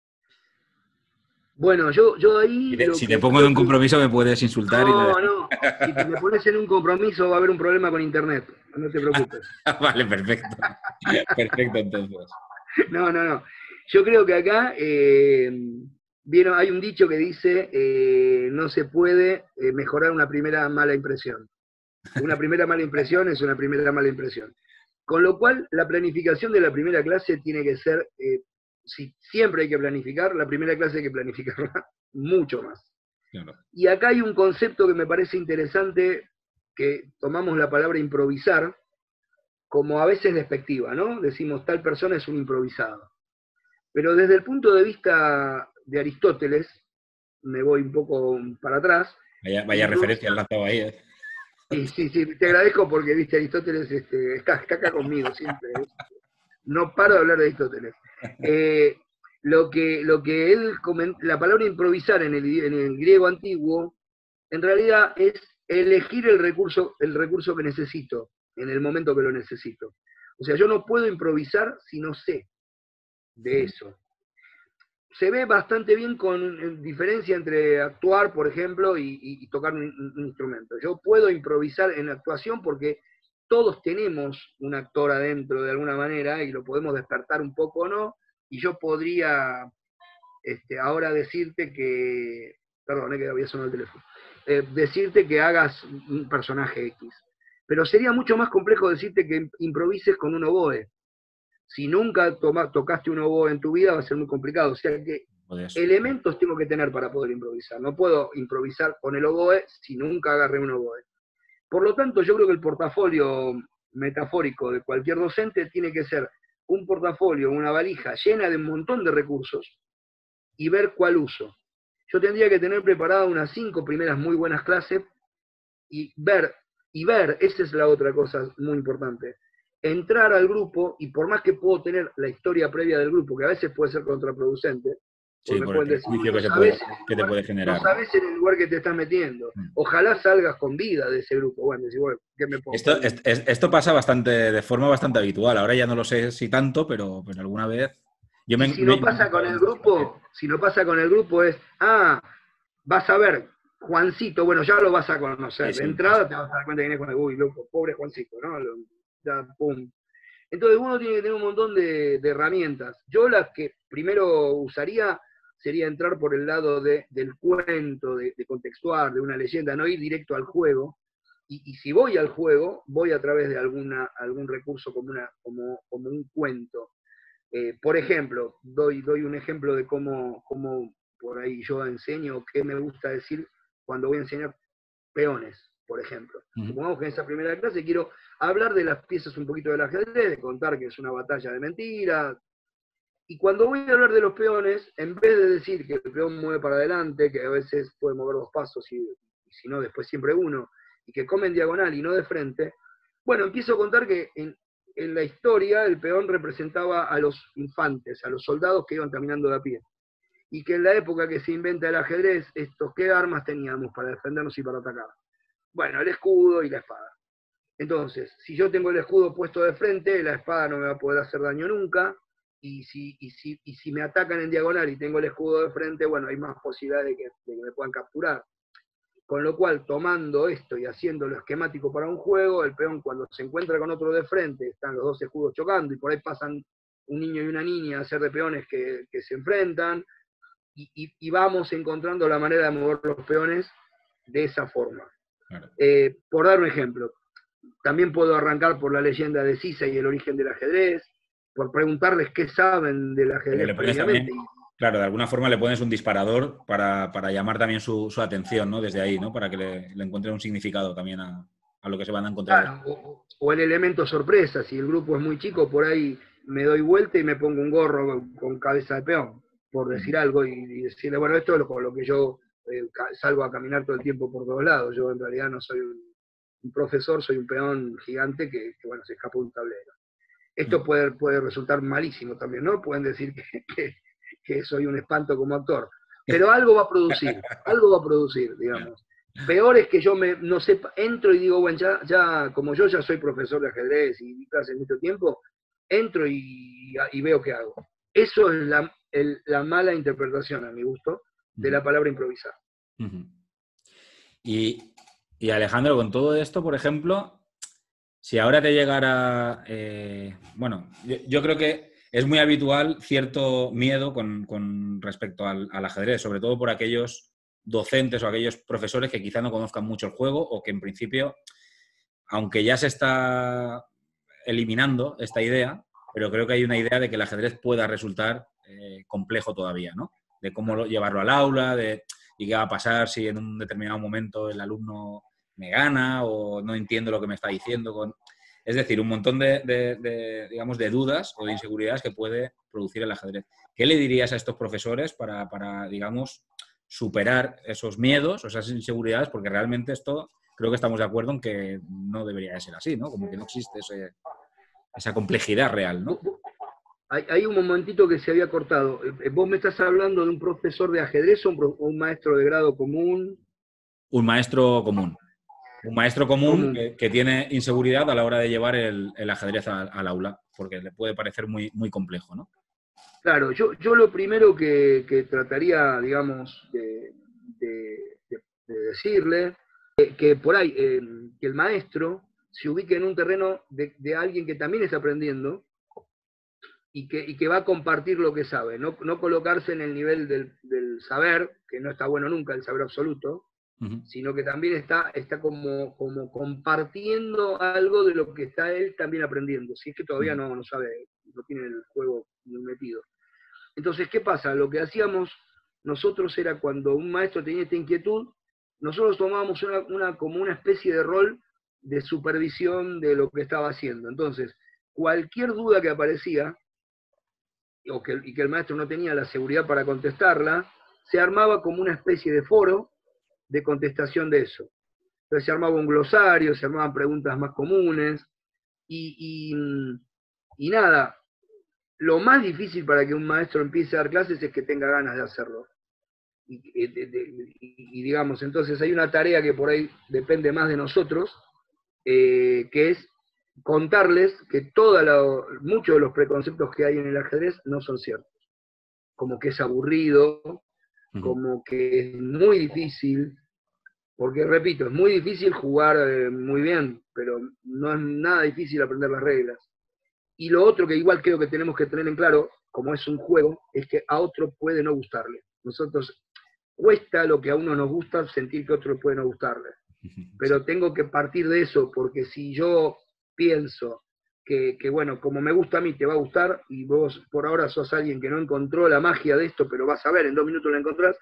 Bueno, yo, yo ahí... Si te, si te pongo en un compromiso me puedes insultar. No, y te... no. Si te me pones en un compromiso va a haber un problema con internet. No te preocupes. Vale, perfecto. Perfecto, entonces. No, no, no. Yo creo que acá eh, vieron, hay un dicho que dice eh, no se puede eh, mejorar una primera mala impresión. Una primera mala impresión es una primera mala impresión. Con lo cual, la planificación de la primera clase tiene que ser, eh, si siempre hay que planificar, la primera clase hay que planificarla mucho más. Claro. Y acá hay un concepto que me parece interesante, que tomamos la palabra improvisar, como a veces despectiva, ¿no? Decimos, tal persona es un improvisado. Pero desde el punto de vista de Aristóteles, me voy un poco para atrás. Vaya, vaya referencia al lanzado ahí, ¿eh? Sí, sí, sí, te agradezco porque, viste, Aristóteles este, está, está acá conmigo siempre. No paro de hablar de Aristóteles. Eh, lo, que, lo que él coment... la palabra improvisar en el, en el griego antiguo, en realidad es elegir el recurso, el recurso que necesito, en el momento que lo necesito. O sea, yo no puedo improvisar si no sé de eso. se ve bastante bien con diferencia entre actuar, por ejemplo, y, y, y tocar un, un instrumento. Yo puedo improvisar en actuación porque todos tenemos un actor adentro de alguna manera y lo podemos despertar un poco o no, y yo podría este, ahora decirte que, perdón, es que había sonado el teléfono, eh, decirte que hagas un personaje X, pero sería mucho más complejo decirte que improvises con un oboe. Si nunca toma, tocaste un oboe en tu vida va a ser muy complicado, o sea que elementos tengo que tener para poder improvisar, no puedo improvisar con el oboe si nunca agarré un oboe. Por lo tanto, yo creo que el portafolio metafórico de cualquier docente tiene que ser un portafolio, una valija llena de un montón de recursos y ver cuál uso. Yo tendría que tener preparadas unas cinco primeras muy buenas clases y ver, y ver, esa es la otra cosa muy importante, entrar al grupo, y por más que puedo tener la historia previa del grupo, que a veces puede ser contraproducente, sí, me por pueden el decir, juicio que, no se sabes, puede, que te puede generar. No sabes en el lugar que te estás metiendo. Ojalá salgas con vida de ese grupo. Bueno, decir, bueno, ¿qué me pongo? Esto, es, esto pasa bastante, de forma bastante habitual. Ahora ya no lo sé si tanto, pero, pero alguna vez... Yo me, y si no me, pasa me... con el grupo, si no pasa con el grupo es, ah, vas a ver, Juancito, bueno, ya lo vas a conocer. Sí, sí. De entrada te vas a dar cuenta que viene con el, uy, loco, pobre Juancito, ¿no? Ya, pum. Entonces uno tiene que tener un montón de, de herramientas. Yo las que primero usaría sería entrar por el lado de, del cuento, de, de contextuar, de una leyenda, no ir directo al juego. Y, y si voy al juego, voy a través de alguna, algún recurso como, una, como, como un cuento. Eh, por ejemplo, doy, doy un ejemplo de cómo, cómo por ahí yo enseño, qué me gusta decir cuando voy a enseñar peones, por ejemplo. Uh-huh. Supongamos que en esa primera clase quiero hablar de las piezas un poquito del ajedrez, de contar que es una batalla de mentiras. Y cuando voy a hablar de los peones, en vez de decir que el peón mueve para adelante, que a veces puede mover dos pasos y, y si no, después siempre uno, y que come en diagonal y no de frente, bueno, empiezo a contar que en, en la historia el peón representaba a los infantes, a los soldados que iban caminando de a pie. Y que en la época que se inventa el ajedrez, estos, ¿qué armas teníamos para defendernos y para atacar? Bueno, el escudo y la espada. Entonces, si yo tengo el escudo puesto de frente, la espada no me va a poder hacer daño nunca, y si, y si, y si me atacan en diagonal y tengo el escudo de frente, bueno, hay más posibilidades de que, de que me puedan capturar. Con lo cual, tomando esto y haciéndolo esquemático para un juego, el peón cuando se encuentra con otro de frente, están los dos escudos chocando, y por ahí pasan un niño y una niña a ser de peones que, que se enfrentan, y, y, y vamos encontrando la manera de mover los peones de esa forma. Claro. Eh, por dar un ejemplo, también puedo arrancar por la leyenda de Sisa y el origen del ajedrez, por preguntarles qué saben del ajedrez previamente. También, claro, de alguna forma le pones un disparador para, para llamar también su, su atención, ¿no? Desde ahí, ¿no? Para que le, le encuentren un significado también a, a lo que se van a encontrar. Claro, o, o el elemento sorpresa, si el grupo es muy chico, por ahí me doy vuelta y me pongo un gorro con cabeza de peón, por decir algo, y, y decirle, bueno, esto es lo, lo que yo eh, salgo a caminar todo el tiempo por todos lados. Yo en realidad no soy un, un profesor, soy un peón gigante que, que bueno, se escapó de un tablero. Esto puede, puede resultar malísimo también, ¿no? Pueden decir que, que, que soy un espanto como actor. Pero algo va a producir, algo va a producir, digamos. Peor es que yo me, no sepa, entro y digo, bueno, ya, ya, como yo ya soy profesor de ajedrez y di clases mucho tiempo, entro y, y veo qué hago. Eso es la, el, la mala interpretación, a mi gusto, de la palabra improvisar. Uh-huh. Y, y Alejandro, con todo esto, por ejemplo, si ahora te llegara... Eh, bueno, yo, yo creo que es muy habitual cierto miedo con, con respecto al, al ajedrez, sobre todo por aquellos docentes o aquellos profesores que quizá no conozcan mucho el juego o que en principio, aunque ya se está eliminando esta idea, pero creo que hay una idea de que el ajedrez pueda resultar eh, complejo todavía, ¿no? De cómo llevarlo al aula, de y qué va a pasar si en un determinado momento el alumno me gana o no entiendo lo que me está diciendo. Con... Es decir, un montón de, de, de, digamos, de dudas o de inseguridades que puede producir el ajedrez. ¿Qué le dirías a estos profesores para, para digamos, superar esos miedos o esas inseguridades? Porque realmente esto, creo que estamos de acuerdo en que no debería de ser así, ¿no? Como que no existe ese, esa complejidad real, ¿no? Hay, hay un momentito que se había cortado. ¿Vos me estás hablando de un profesor de ajedrez o un, o un maestro de grado común? Un maestro común. Un maestro común que, que tiene inseguridad a la hora de llevar el, el ajedrez al, al aula, porque le puede parecer muy, muy complejo, ¿no? Claro, yo, yo lo primero que, que trataría, digamos, de, de, de, de decirle, que, que por ahí, eh, que el maestro se ubique en un terreno de, de alguien que también está aprendiendo y que, y que va a compartir lo que sabe, no, no colocarse en el nivel del, del saber, que no está bueno nunca el saber absoluto, uh-huh. sino que también está, está como, como compartiendo algo de lo que está él también aprendiendo, si es que todavía uh-huh. no, no sabe, no tiene el juego muy metido. Entonces, ¿qué pasa? Lo que hacíamos nosotros era cuando un maestro tenía esta inquietud, nosotros tomábamos una, una, como una especie de rol de supervisión de lo que estaba haciendo. Entonces, cualquier duda que aparecía, o que, y que el maestro no tenía la seguridad para contestarla, se armaba como una especie de foro de contestación de eso. Entonces se armaba un glosario, se armaban preguntas más comunes, y, y, y nada, lo más difícil para que un maestro empiece a dar clases es que tenga ganas de hacerlo. Y, y, y, y digamos, entonces hay una tarea que por ahí depende más de nosotros, eh, que es contarles que toda la, muchos de los preconceptos que hay en el ajedrez no son ciertos. Como que es aburrido, uh-huh. como que es muy difícil, porque repito, es muy difícil jugar eh, muy bien, pero no es nada difícil aprender las reglas. Y lo otro que igual creo que tenemos que tener en claro, como es un juego, es que a otro puede no gustarle. Nosotros, cuesta lo que a uno nos gusta sentir que a otro puede no gustarle. Pero tengo que partir de eso, porque si yo pienso que, que, bueno, como me gusta a mí, te va a gustar, y vos por ahora sos alguien que no encontró la magia de esto, pero vas a ver, en dos minutos la encontrás,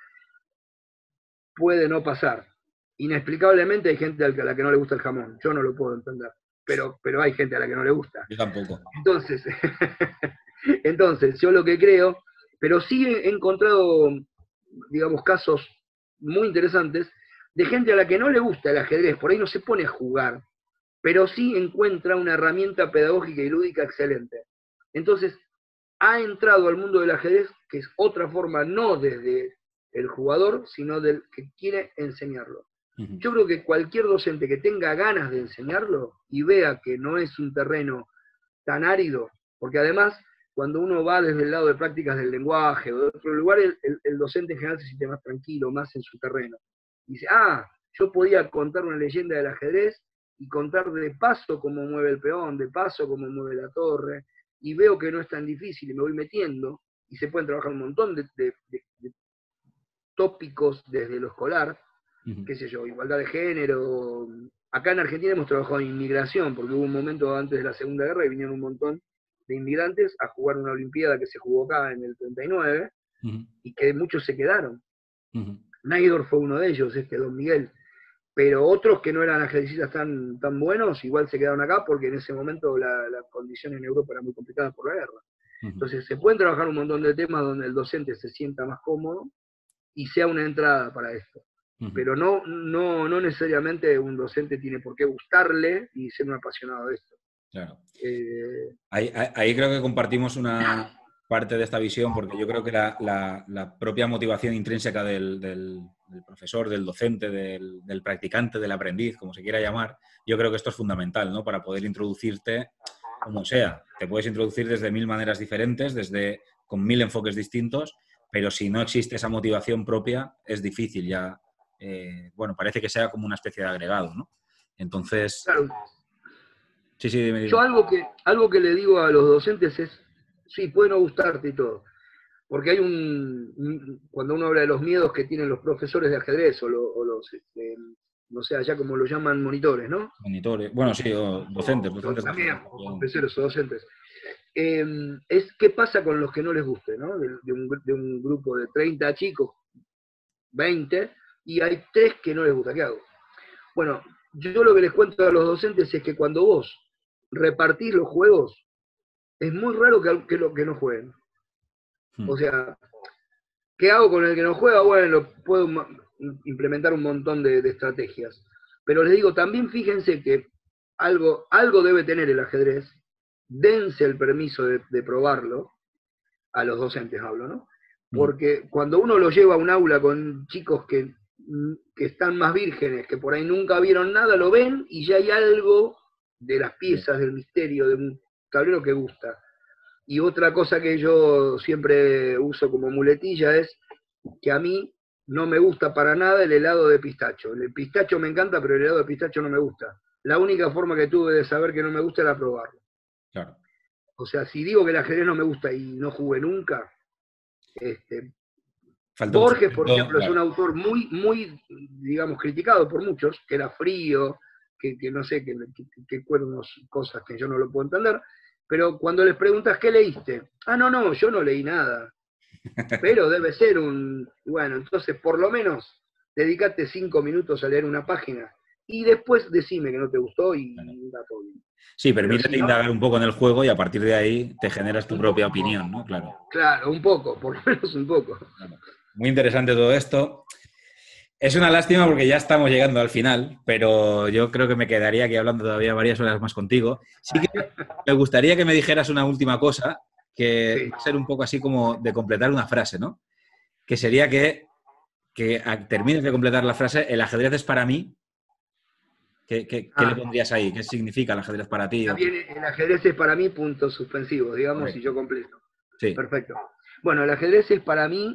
puede no pasar. Inexplicablemente hay gente a la que no le gusta el jamón, yo no lo puedo entender, pero, pero hay gente a la que no le gusta. Yo tampoco. Entonces, entonces, yo lo que creo, pero sí he encontrado, digamos, casos muy interesantes de gente a la que no le gusta el ajedrez, por ahí no se pone a jugar, pero sí encuentra una herramienta pedagógica y lúdica excelente. Entonces, ha entrado al mundo del ajedrez, que es otra forma, no desde el jugador, sino del que quiere enseñarlo. Uh-huh. Yo creo que cualquier docente que tenga ganas de enseñarlo y vea que no es un terreno tan árido, porque además, cuando uno va desde el lado de prácticas del lenguaje o de otro lugar, el, el, el docente en general se siente más tranquilo, más en su terreno. Dice, ah, yo podía contar una leyenda del ajedrez y contar de paso cómo mueve el peón, de paso cómo mueve la torre, y veo que no es tan difícil y me voy metiendo, y se pueden trabajar un montón de, de, de, de tópicos desde lo escolar, uh-huh. qué sé yo, igualdad de género. Acá en Argentina hemos trabajado en inmigración, porque hubo un momento antes de la Segunda Guerra y vinieron un montón de inmigrantes a jugar una olimpiada que se jugó acá en el treinta y nueve, uh-huh. y que muchos se quedaron. Uh-huh. Naidor fue uno de ellos, este Don Miguel, pero otros que no eran ajedrecistas tan, tan buenos, igual se quedaron acá porque en ese momento la, la condición en Europa era muy complicada por la guerra. Uh-huh. Entonces se pueden trabajar un montón de temas donde el docente se sienta más cómodo y sea una entrada para esto. Uh-huh. Pero no, no, no necesariamente un docente tiene por qué gustarle y ser un apasionado de esto. Claro. Eh... Ahí, ahí creo que compartimos una parte de esta visión, porque yo creo que la, la, la propia motivación intrínseca del, del, del profesor, del docente, del, del practicante, del aprendiz, como se quiera llamar, yo creo que esto es fundamental, ¿no? Para poder introducirte como sea. Te puedes introducir desde mil maneras diferentes, desde con mil enfoques distintos, pero si no existe esa motivación propia, es difícil ya. Eh, bueno, parece que sea como una especie de agregado, ¿no? Entonces... Claro. Sí, sí, dime, dime. Yo algo que, algo que le digo a los docentes es, sí, puede no gustarte y todo, porque hay un, un cuando uno habla de los miedos que tienen los profesores de ajedrez, o, lo, o los, este, no sé, allá como lo llaman monitores, ¿no? Monitores, bueno, sí, o docentes. O, docentes también, o profesores o docentes. Eh, es qué pasa con los que no les guste, ¿no? De, de, un, de un grupo de treinta chicos, veinte, y hay tres que no les gusta, ¿qué hago? Bueno, yo lo que les cuento a los docentes es que cuando vos repartís los juegos, es muy raro que, que, lo, que no jueguen. Hmm. O sea, ¿qué hago con el que no juega? Bueno, puedo implementar un montón de, de estrategias. Pero les digo, también fíjense que algo, algo debe tener el ajedrez, dense el permiso de, de probarlo, a los docentes hablo, ¿no? Porque cuando uno lo lleva a un aula con chicos que, que están más vírgenes, que por ahí nunca vieron nada, lo ven y ya hay algo de las piezas, del misterio, de un tablero que gusta. Y otra cosa que yo siempre uso como muletilla es que a mí no me gusta para nada el helado de pistacho. El pistacho me encanta, pero el helado de pistacho no me gusta. La única forma que tuve de saber que no me gusta era probarlo. Claro. O sea, si digo que el ajedrez no me gusta y no jugué nunca, este, Borges, por ejemplo, claro, es un autor muy, muy, digamos, criticado por muchos, que era frío, que, que no sé, que, que, que cuernos, cosas que yo no lo puedo entender, pero cuando les preguntas ¿qué leíste? Ah, no, no, yo no leí nada. Pero debe ser un... Bueno, entonces por lo menos dedícate cinco minutos a leer una página y después decime que no te gustó y va todo bien. Sí, permítete si no, indagar un poco en el juego y a partir de ahí te generas tu propia opinión, ¿no? Claro. Claro, un poco, por lo menos un poco. Claro. Muy interesante todo esto. Es una lástima porque ya estamos llegando al final, pero yo creo que me quedaría aquí hablando todavía varias horas más contigo. Sí que me gustaría que me dijeras una última cosa, que sí. va a ser un poco así como de completar una frase, ¿no? Que sería que, que termines de completar la frase, el ajedrez es para mí. ¿Qué, qué, ah. ¿qué le pondrías ahí? ¿Qué significa el ajedrez para ti? También el ajedrez es para mí puntos suspensivos, digamos, Correcto. Y yo completo. Sí. Perfecto. Bueno, el ajedrez es para mí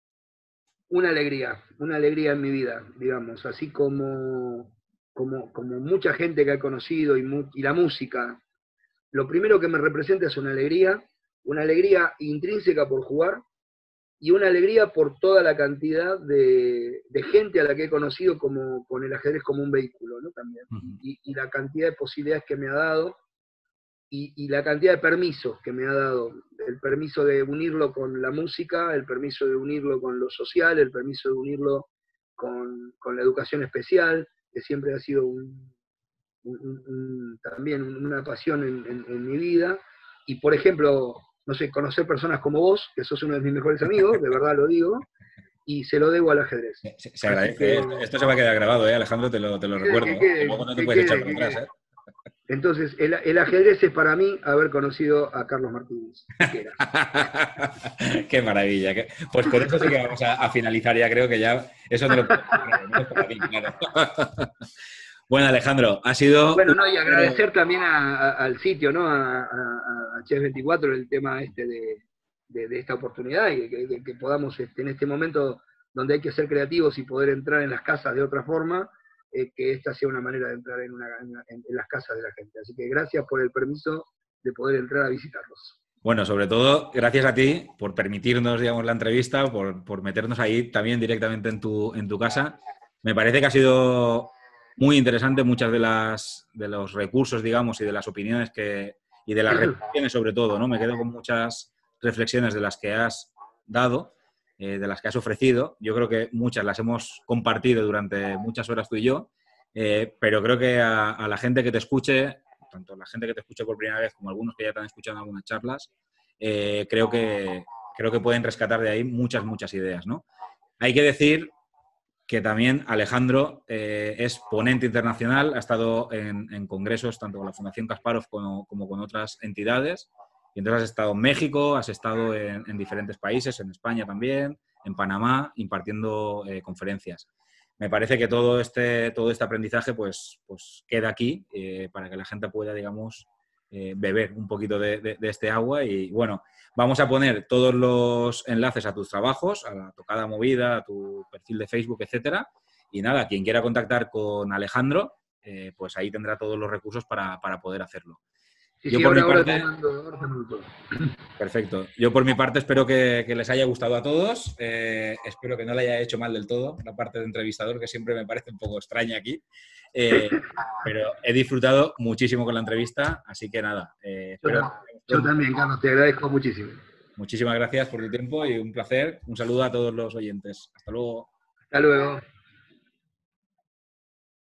una alegría, una alegría en mi vida, digamos, así como, como, como mucha gente que he conocido y, mu y la música. Lo primero que me representa es una alegría, una alegría intrínseca por jugar y una alegría por toda la cantidad de, de gente a la que he conocido como, con el ajedrez como un vehículo, ¿no? También. Uh-huh. y, y la cantidad de posibilidades que me ha dado y, y la cantidad de permisos que me ha dado. El permiso de unirlo con la música, el permiso de unirlo con lo social, el permiso de unirlo con, con la educación especial, que siempre ha sido un, un, un, también una pasión en, en, en mi vida. Y, por ejemplo, no sé, conocer personas como vos, que sos uno de mis mejores amigos, de verdad lo digo, y se lo debo al ajedrez. Se, se agradece. Que, esto, esto se va a quedar grabado, ¿eh, Alejandro? Te lo, te lo recuerdo. Que quede, luego no te puedes quede, echar para atrás, ¿eh? Entonces, el, el ajedrez es para mí haber conocido a Carlos Martínez. Qué maravilla. Pues con eso sí que vamos a, a finalizar ya, creo que ya eso no lo puedo no para mí, claro. Bueno, Alejandro, ha sido... Bueno, no, y agradecer también a, a, al sitio, ¿no? A, a, a Chef veinticuatro el tema este de, de, de esta oportunidad y que, que, que podamos este, en este momento donde hay que ser creativos y poder entrar en las casas de otra forma, eh, que esta sea una manera de entrar en, una, en, en las casas de la gente. Así que gracias por el permiso de poder entrar a visitarlos. Bueno, sobre todo, gracias a ti por permitirnos, digamos, la entrevista, por, por meternos ahí también directamente en tu, en tu casa. Me parece que ha sido muy interesante muchas de las de los recursos, digamos, y de las opiniones que y de las reflexiones sobre todo, ¿no? Me quedo con muchas reflexiones de las que has dado, eh, de las que has ofrecido. Yo creo que muchas las hemos compartido durante muchas horas tú y yo, eh, pero creo que a, a la gente que te escuche, tanto la gente que te escuche por primera vez como algunos que ya te han escuchado en algunas charlas, eh, creo que creo que pueden rescatar de ahí muchas, muchas ideas, ¿no? Hay que decir que también Alejandro eh, es ponente internacional, ha estado en, en congresos tanto con la Fundación Kasparov como, como con otras entidades. Y entonces has estado en México, has estado en, en diferentes países, en España también, en Panamá, impartiendo eh, conferencias. Me parece que todo este, todo este aprendizaje pues, pues queda aquí eh, para que la gente pueda, digamos, eh, beber un poquito de, de, de este agua. Y bueno, vamos a poner todos los enlaces a tus trabajos, a la Tocada Movida, a tu perfil de Facebook, etcétera. Y nada, quien quiera contactar con Alejandro, eh, pues ahí tendrá todos los recursos para, para poder hacerlo. Sí, Yo sí, por ahora, mi parte... ahora te mando, ahora te mando. Perfecto. Yo por mi parte espero que, que les haya gustado a todos. Eh, espero que no le haya hecho mal del todo la parte de entrevistador, que siempre me parece un poco extraña aquí. Eh, pero he disfrutado muchísimo con la entrevista, así que nada. Eh, espero yo, yo también, Carlos, te agradezco muchísimo. Muchísimas gracias por el tiempo y un placer. Un saludo a todos los oyentes. Hasta luego. Hasta luego.